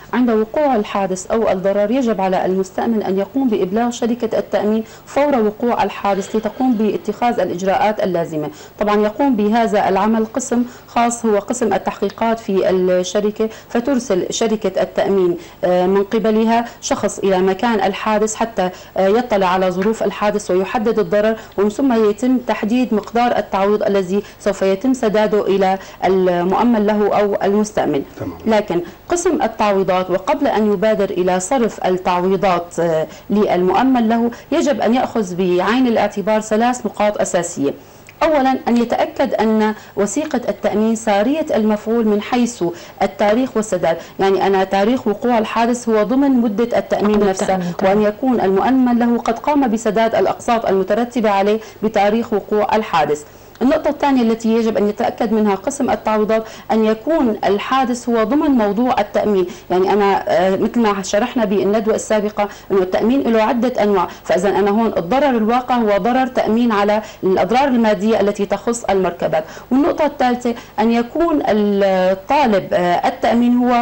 B: عند وقوع الحادث أو الضرر يجب على المستأمن أن يقوم بإبلاغ شركة التأمين فور وقوع الحادث لتقوم باتخاذ الإجراءات اللازمة. طبعا يقوم بهذا العمل قسم خاص هو قسم التحقيقات في الشركة، فترسل شركة التأمين من قبلها شخص إلى مكان الحادث حتى يطلع على ظروف الحادث ويحدد الضرر، ومن ثم يتم تحديد مقدار التعويض الذي سوف يتم سداده إلى المؤمن له أو المستأمن. لكن قسم التعويضات وقبل أن يبادر إلى صرف التعويضات للمؤمن له يجب أن يأخذ بعين الاعتبار 3 نقاط أساسية. أولا أن يتأكد أن وثيقة التأمين سارية المفعول من حيث التاريخ والسداد، يعني أن تاريخ وقوع الحادث هو ضمن مدة التأمين نفسه، وأن يكون المؤمن له قد قام بسداد الأقساط المترتبة عليه بتاريخ وقوع الحادث. النقطة الثانية التي يجب أن يتأكد منها قسم التعويضات أن يكون الحادث هو ضمن موضوع التأمين، يعني أنا مثل ما شرحنا بالندوة السابقة أنه التأمين له عدة أنواع، فإذا أنا هون الضرر الواقع هو ضرر تأمين على الأضرار المادية التي تخص المركبات. والنقطة الثالثة أن يكون الطالب التأمين هو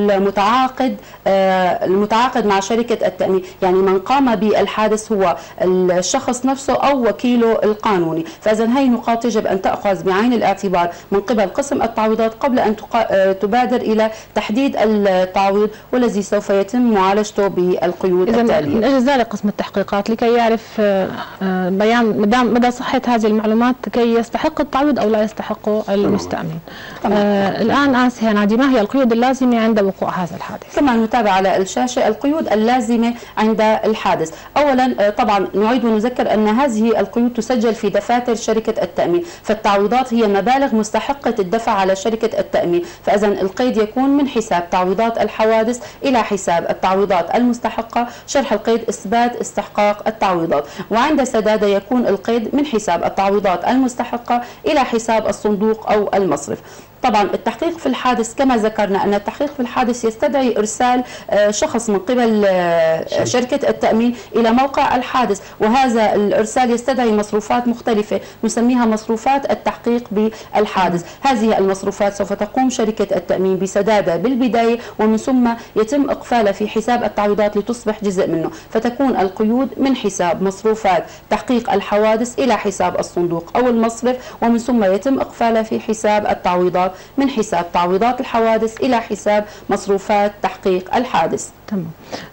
B: المتعاقد مع شركة التأمين، يعني من قام بالحادث هو الشخص نفسه أو وكيله القانوني. فإذا هي نقاط يجب أن تأخذ بعين الاعتبار من قبل قسم التعويضات قبل أن تبادر إلى تحديد التعويض والذي سوف يتم معالجته بالقيود التالية.
A: من أجل ذلك قسم التحقيقات لكي يعرف بيان مدى صحة هذه المعلومات كي يستحق التعويض أو لا يستحقه المستأمن. الآن آسيا نادي، ما هي القيود اللازمة عند وقوع هذا الحادث؟
B: كما نتابع على الشاشة القيود اللازمة عند الحادث. أولا طبعا نعيد ونذكر أن هذه القيود تسجل في دفاتر شركة التأمين، فالتعويضات هي مبالغ مستحقة الدفع على شركة التأمين، فإذا القيد يكون من حساب تعويضات الحوادث إلى حساب التعويضات المستحقة، شرح القيد إثبات استحقاق التعويضات، وعند سدادة يكون القيد من حساب التعويضات المستحقة إلى حساب الصندوق أو المصرف. طبعا التحقيق في الحادث كما ذكرنا أن التحقيق في الحادث يستدعي إرسال شخص من قبل شركة التأمين إلى موقع الحادث، وهذا الإرسال يستدعي مصروفات مختلفة نسميها مصروفات التحقيق بالحادث. هذه المصروفات سوف تقوم شركة التأمين بسدادها بالبداية، ومن ثم يتم إقفالها في حساب التعويضات لتصبح جزء منه، فتكون القيود من حساب مصروفات تحقيق الحوادث إلى حساب الصندوق أو المصرف، ومن ثم يتم إقفالها في حساب التعويضات من حساب تعويضات الحوادث إلى حساب مصروفات تحقيق الحادث.
A: تمام.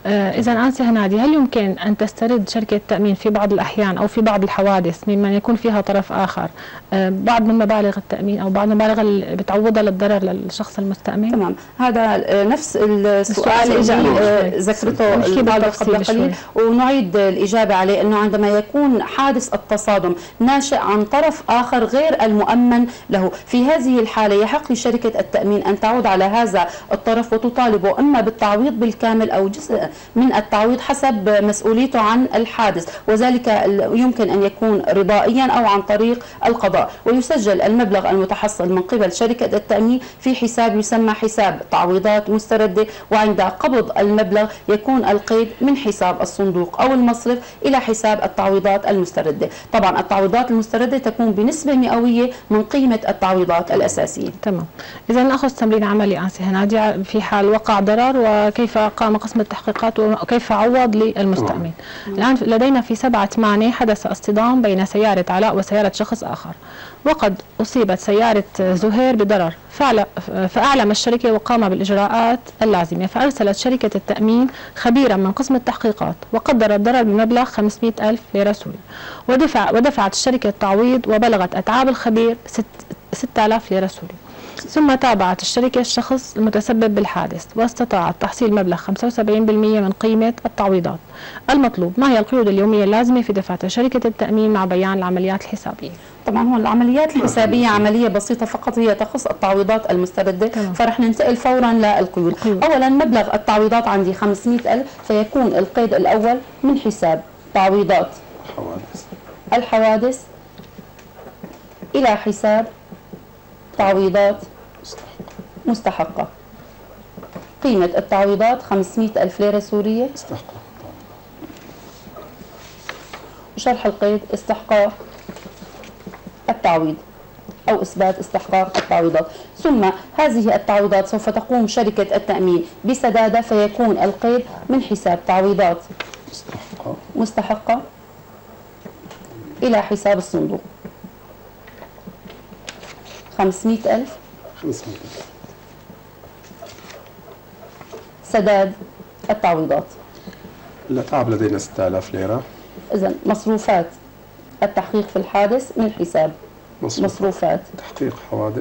A: إذا آسيا نادي، هل يمكن أن تسترد شركة التأمين في بعض الأحيان أو في بعض الحوادث ممن يكون فيها طرف آخر بعض من مبالغ التأمين أو بعض المبالغ اللي بتعوضها للضرر للشخص المستأمن؟
B: تمام، هذا نفس السؤال اللي ذكرته الطالب قبل قليل، ونعيد الإجابة عليه أنه عندما يكون حادث التصادم ناشئ عن طرف آخر غير المؤمن له، في هذه الحالة يحق لشركة التأمين أن تعود على هذا الطرف وتطالبه إما بالتعويض بالكامل أو جزء من التعويض حسب مسؤوليته عن الحادث، وذلك يمكن أن يكون رضائيا أو عن طريق القضاء، ويسجل المبلغ المتحصل من قبل شركة التأمين في حساب يسمى حساب تعويضات مستردة، وعند قبض المبلغ يكون القيد من حساب الصندوق أو المصرف إلى حساب التعويضات المستردة. طبعا التعويضات المستردة تكون بنسبة مئوية من قيمة التعويضات الأساسية.
A: تمام. إذا نأخذ تمرين عملي آسيا نادي في حال وقع ضرر وكيف قام قسم التحقيقات وكيف عوض للمستأمن. الآن لدينا في 7/8 حدث اصطدام بين سيارة علاء وسيارة شخص آخر، وقد أصيبت سيارة زهير بضرر، فأعلم الشركة وقام بالإجراءات اللازمة، فأرسلت شركة التأمين خبيرا من قسم التحقيقات وقدر الضرر بمبلغ 500,000 ليرة سورية، ودفعت الشركة التعويض وبلغت أتعاب الخبير 6,000 ليرة سورية. ثم تابعت الشركة الشخص المتسبب بالحادث واستطاعت تحصيل مبلغ 75% من قيمة التعويضات. المطلوب: ما هي القيود اليومية اللازمة في دفاتر شركة التأمين مع بيان العمليات الحسابية؟
B: طبعا هو العمليات الحسابية عملية بسيطة فقط، هي تخص التعويضات المستردة، فرح ننتقل فورا للقيود. أولا مبلغ التعويضات عندي 500,000، فيكون القيد الأول من حساب تعويضات الحوادث إلى حساب تعويضات مستحقة. قيمة التعويضات 500,000 ليرة سورية، وشرح القيد استحقاق التعويض أو إثبات استحقاق التعويضات. ثم هذه التعويضات سوف تقوم شركة التأمين بسدادها، فيكون القيد من حساب تعويضات مستحقة إلى حساب الصندوق. 500,000 سداد التعويضات.
C: لا تعب لدينا 6000 ليرة.
B: إذن مصروفات التحقيق في الحادث من حساب مصروفات
C: تحقيق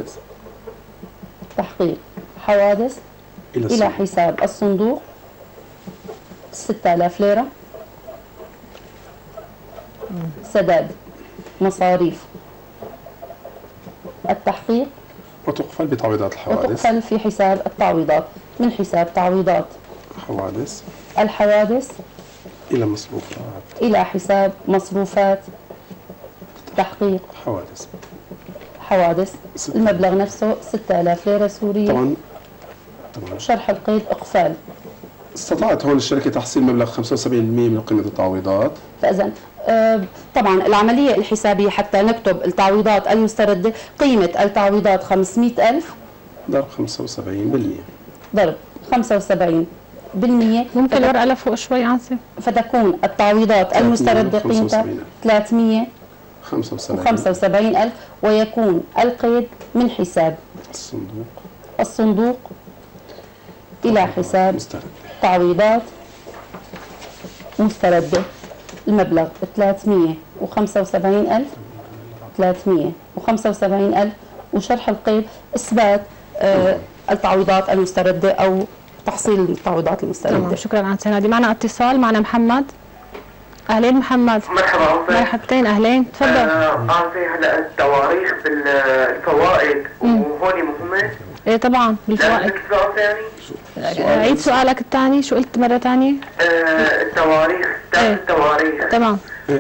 B: حوادث إلى حساب الصندوق 6000 ليرة. سداد مصاريف التحقيق
C: وتقفل بتعويضات الحوادث،
B: وتقفل في حساب التعويضات من حساب تعويضات الحوادث إلى حساب مصروفات تحقيق حوادث. المبلغ نفسه 6000 ليرة سورية.
C: طبعا.
B: شرح القيد إقفال.
C: استطاعت هون الشركة تحصيل مبلغ 75% من قيمة التعويضات.
B: فإذا طبعا العملية الحسابية حتى نكتب التعويضات المستردة، قيمة التعويضات 500,000
C: ضرب 75%.
B: ضرب 75%.
A: ممكن الورقة لفوق شوي عاصم.
B: فتكون التعويضات المستردة قيمتها 375,000، ويكون القيد من حساب الصندوق إلى حساب تعويضات مستردة. المبلغ 375,000 وشرح القيد إثبات التعويضات المستردة أو تحصيل التعويضات المستردة.
A: تمام، شكرا عن سنادي. معنا اتصال، معنا محمد. أهلين محمد.
F: مرحبا.
A: مرحبتين، أهلين، تفضل.
F: أعطي هلا التواريخ بالفوائد وهون مهمة.
A: ايه طبعا بالفوائد. عيد سؤالك الثاني، شو قلت مرة ثانية؟
F: التواريخ، التواريخ.
A: تمام.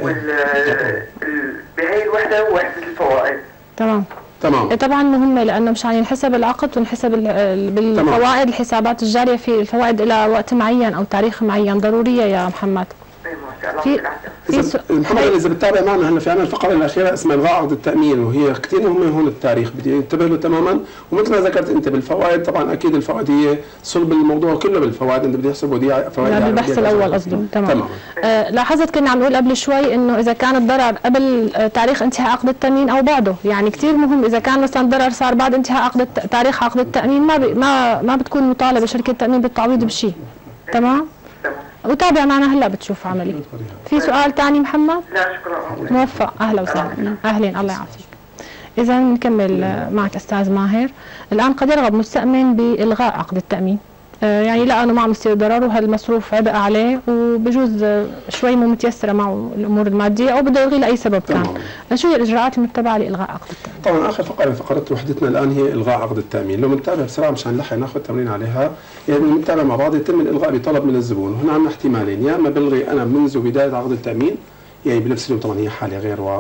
F: بهي الوحدة وحدة الفوائد.
A: تمام.
C: تمام.
A: طبعا مهمة لأنه مشان ينحسب العقد ونحسب بالفوائد الحسابات الجارية في الفوائد إلى وقت معين أو تاريخ معين، ضرورية يا محمد.
F: في
C: محمد اذا بتتابع معنا هلا في عنا الفقره الاخيره اسمها الغاء عقد التامين، وهي كثير مهمه هون التاريخ بدي انتبه له تماما. ومثل ما ذكرت انت بالفوائد، طبعا اكيد الفوائد هي صلب الموضوع كله بالفوائد، انت بدي تحسب وديعه فوائد
A: بالبحث الاول قصده. تمام. لاحظت كنا عم نقول قبل شوي انه اذا كان الضرر قبل تاريخ انتهاء عقد التامين او بعده، يعني كثير مهم اذا كان مثلا الضرر صار بعد انتهاء تاريخ عقد التامين ما بتكون مطالبه شركه التامين بالتعويض بشيء. تمام؟ وتابع معنا هلا بتشوف عملي. في سؤال ثاني محمد؟
F: لا شكرا.
A: موفق، اهلا وسهلا. اهلين، الله يعافيك. اذا نكمل معك استاذ ماهر. الان قد يرغب مستأمن بالغاء عقد التأمين، يعني لقى انه ما عم يصير ضرر وهالمصروف عبء عليه وبجوز شوي مو متيسره معه الامور الماديه او بده يلغي لاي سبب كان. شو هي الاجراءات المتبعه لالغاء عقد التأمين؟
C: طبعا اخر فقره من فقرات وحدتنا الان هي الغاء عقد التامين. لو بنتابع بسرعه مشان نلحق ناخذ تمرين عليها، يعني بنتابع مع بعض. يتم الالغاء بطلب من الزبون، وهنا عندنا احتمالين، يا اما بلغي انا منذ بدايه عقد التامين، يعني بنفس اليوم، طبعا هي حاله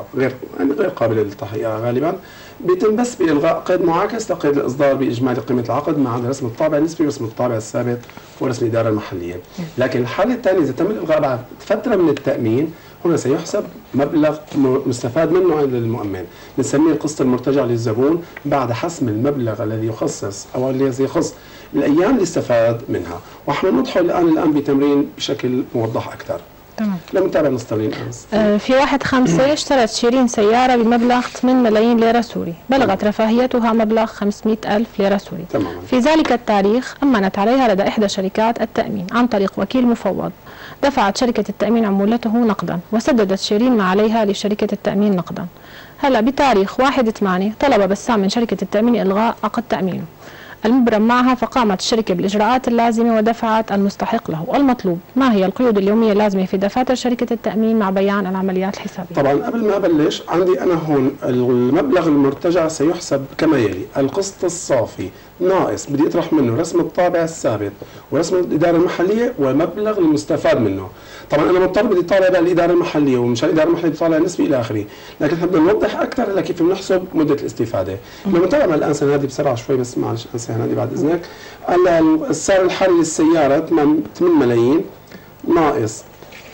C: غير قابله للتحقيق غالبا، بيتم بس بإلغاء قيد معاكس لقيد الإصدار بإجمالي قيمة العقد ما عدا رسم الطابع النسبي ورسم الطابع الثابت ورسم الإدارة المحلية. لكن الحالة الثانية إذا تم الإلغاء بعد فترة من التأمين، هنا سيحسب مبلغ مستفاد منه عند المؤمن، بنسميه القسط المرتجع للزبون بعد حسم المبلغ الذي يخصص أو الذي يخص الأيام اللي استفاد منها. وحنوضحه الآن بتمرين بشكل موضح أكثر.
A: تمام.
C: لما نتابع نستمرين
A: في 1/5 اشترت شيرين سيارة بمبلغ 8 ملايين ليرة سوري، بلغت رفاهيتها مبلغ 500,000 ليرة سوري.
C: تماما.
A: في ذلك التاريخ أمنت عليها لدى إحدى شركات التأمين عن طريق وكيل مفوض. دفعت شركة التأمين عمولته نقدا، وسددت شيرين ما عليها لشركة التأمين نقدا. هلا بتاريخ 1/8 طلب بسام من شركة التأمين إلغاء عقد تأمينه المبرم معها، فقامت الشركة بالإجراءات اللازمة ودفعت المستحق له. المطلوب ما هي القيود اليومية اللازمة في دفاتر شركة التأمين مع بيان العمليات الحسابية؟
C: طبعا قبل ما أبلش عندي أنا هون المبلغ المرتجع سيحسب كما يلي: القسط الصافي ناقص بدي أطرح منه رسم الطابع الثابت ورسم الإدارة المحلية ومبلغ المستفاد منه. طبعا أنا مضطر بدي طالع بقى الإدارة المحلية، ومشان الإدارة المحلية بدي طالع نسبي إلى آخره، لكن بدنا نوضح أكثر هلا كيف بنحسب مدة الاستفادة. لما نتابع الآن سنادي بسرعة شوي، بس معلش سنادي بعد إذنك. السعر الحالي للسيارة 8 ملايين ناقص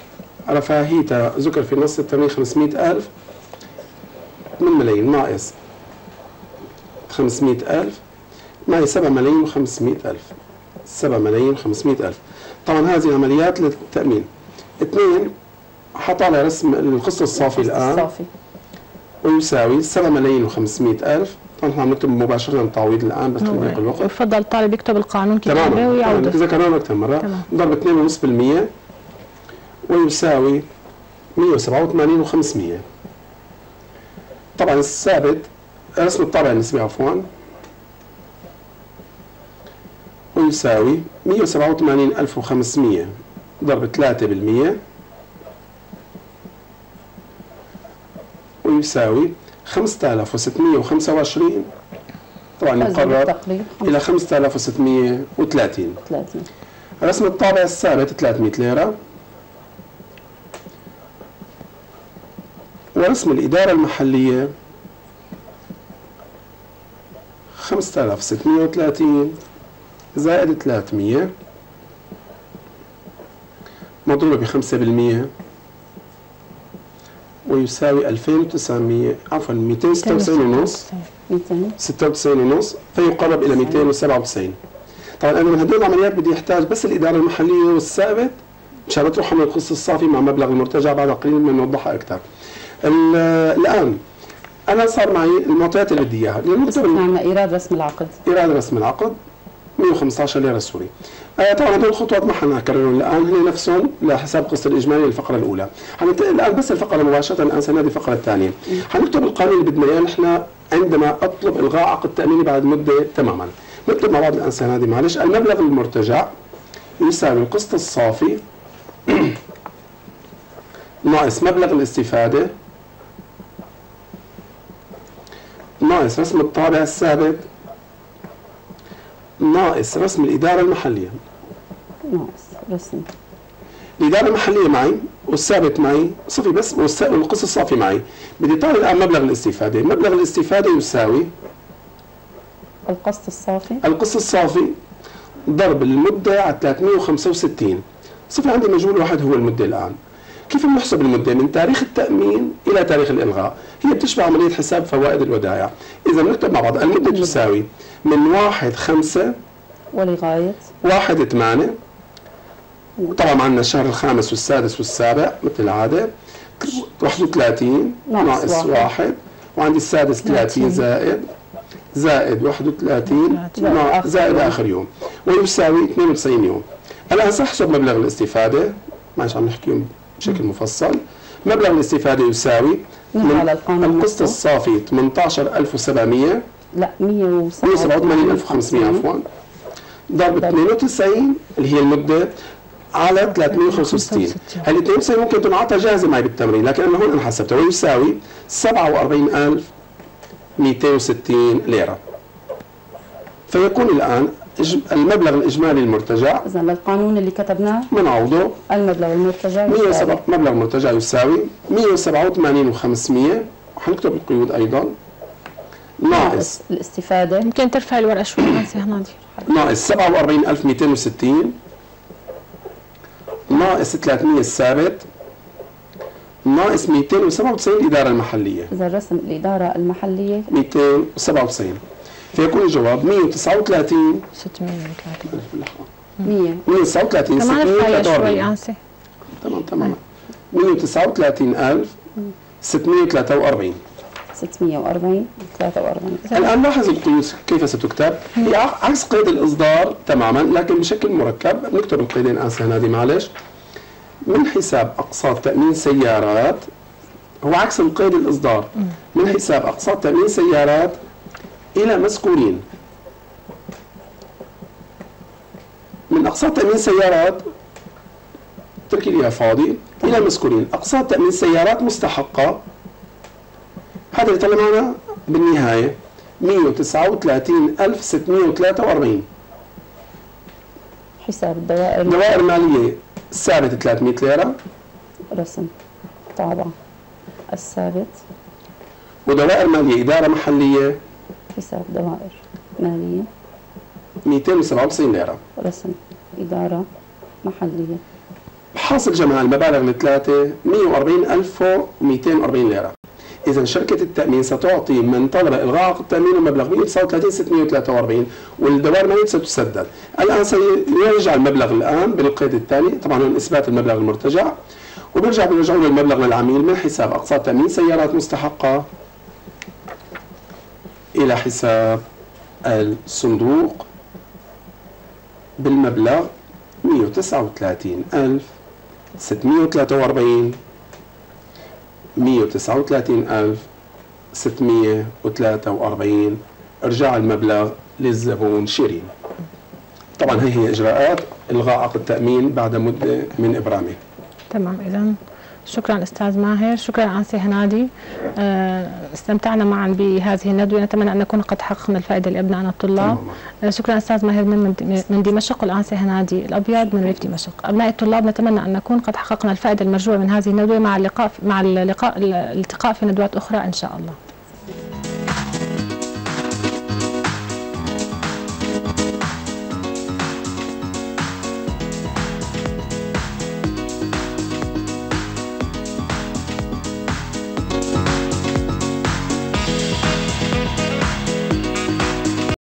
C: رفاهيتها ذكر في نص التمرين 500,000. 8 ملايين ناقص 500,000 معي 7,500,000. 7,500,000. طبعا هذه عمليات للتأمين. 2 حطالع رسم القسط الصافي الآن
B: الصافي
C: ويساوي 7,500,000. طبعا نحن عم نكتب مباشرة التعويض الآن بس لضيق الوقت.
A: يفضل الطالب يكتب القانون كتابة
C: تماما
A: ويعوضه.
C: ذكرناه أكثر مرة. ضرب 2.5% ويساوي 187,500. طبعا الثابت رسم الطابع النسبي عفوا ويساوي 187,500 ضرب 3% ويساوي 5,625. طبعا يقرر إلى 5,630. رسم الطابع الثابت 300 ليرة. ورسم الإدارة المحلية 5,630 زائد 300 مضروبة ب5% ويساوي 2,900 عفوا 296.5 فيقرب إلى 297. طبعا أنا من هدول العمليات بدي أحتاج بس الإدارة المحلية والثابت مشان تروح من القسط الصافي مع مبلغ المرتجع بعد قليل من نوضحها أكثر. الآن أنا صار معي المعطيات اللي بدي إياها.
B: نعم إيراد رسم العقد.
C: إيراد رسم العقد 115 ليرة سوري. طبعا هدول الخطوات ما حنكررهم الآن، هن نفسهم لحساب القسط الإجمالي للفقرة الأولى. حننتقل الآن بس الفقرة مباشرة. الآن سنادي الفقرة الثانية. حنكتب القانون اللي بدنا إياه نحن عندما أطلب إلغاء عقد تأميني بعد مدة تماما. نكتب مع بعض الآن سنادي معلش. المبلغ المرتجع يساوي القسط الصافي ناقص مبلغ الاستفادة ناقص رسم الطابع الثابت ناقص رسم الإدارة المحلية.
B: ناقص رسم
C: الإدارة المحلية معي والثابت معي صفي بس والقسط الصافي معي. بدي طالع الآن مبلغ الاستفادة. مبلغ الاستفادة يساوي
B: القسط
C: الصافي ضرب المدة على 365. صفي عندي مجهول واحد هو المدة الآن. كيف بنحسب المدة؟ من تاريخ التأمين إلى تاريخ الإلغاء. هي بتشبه عملية حساب فوائد الودائع. إذا بنكتب مع بعض المدة تساوي من 1/5
B: ولغاية
C: 1/8. وطبعا عندنا الشهر الخامس والسادس والسابع مثل العادة. 31 ناقص 1 وعندي السادس 30 زائد 31 زائد آخر يوم ويساوي 92 يوم. الآن سأحسب مبلغ الاستفادة. معلش عم نحكيهم بشكل مفصل. مبلغ الاستفادة يساوي القسط الصافي 18,700
B: لا
C: 187,500 عفوا ضرب 92 اللي هي المدة على 365. هل 92 ممكن تنعطى جاهزة معي بالتمرين لكن أنا هون أنا حسبتها ويساوي 47,260 ليرة. فيكون الآن المبلغ الإجمالي المرتجع.
B: إذا القانون اللي كتبناه
C: بنعوضه.
B: المبلغ المرتجع
C: مبلغ المرتجع يساوي 187,500 وحنكتب القيود أيضا ناقص
B: الاستفادة.
A: يمكن ترفع الورقة شوي نانسي هنادي.
C: ناقص 47,260 ناقص 300 الثابت ناقص 297 الإدارة المحلية.
B: إذا رسم الإدارة المحلية
C: 297 فيكون الجواب 139 139
A: كمان ارفعي شوي أنسي.
C: تمام 139,643
B: 643.
C: الآن لاحظ القيود كيف ستكتب. هي عكس قيد الإصدار تماما لكن بشكل مركب. نكتب القيدين آسف هذه معلش. من حساب أقساط تأمين سيارات هو عكس القيد الإصدار. من حساب أقساط تأمين سيارات إلى مذكورين. من أقساط تأمين سيارات تركي ليها فاضي إلى مذكورين. أقساط تأمين سيارات مستحقة هذا اللي طلع معنا بالنهاية 139,643.
B: حساب الدوائر
C: مالية ثابت 300 ليرة
B: رسم طابع الثابت
C: ودوائر مالية إدارة محلية
B: حساب دوائر مالية
C: 297 ليرة
B: رسم إدارة محلية.
C: حاصل جمع المبالغ الثلاثة 140,240 ليرة. إذا شركة التأمين ستعطي من طلب إلغاء عقد التأمين المبلغ 139,643 والدوائر المالية ستسدد. الآن سيرجع المبلغ الآن بالقيد التالي، طبعا إثبات المبلغ المرتجع، بيرجعوا المبلغ للعميل من حساب أقساط تأمين سيارات مستحقة إلى حساب الصندوق بالمبلغ 139,643 139,643 ارجاع المبلغ للزبون شيرين. طبعا هي اجراءات الغاء عقد التامين بعد مده من ابرامه.
A: تمام. اذا شكرا استاذ ماهر، شكرا انسه هنادي. استمتعنا معا بهذه الندوه، نتمنى ان نكون قد حققنا الفائده لابنائنا الطلاب. شكرا استاذ ماهر من دمشق والانسه هنادي الابيض من ريف دمشق. ابناء الطلاب نتمنى ان نكون قد حققنا الفائده المرجوه من هذه الندوه، مع الالتقاء في ندوات اخرى ان شاء الله.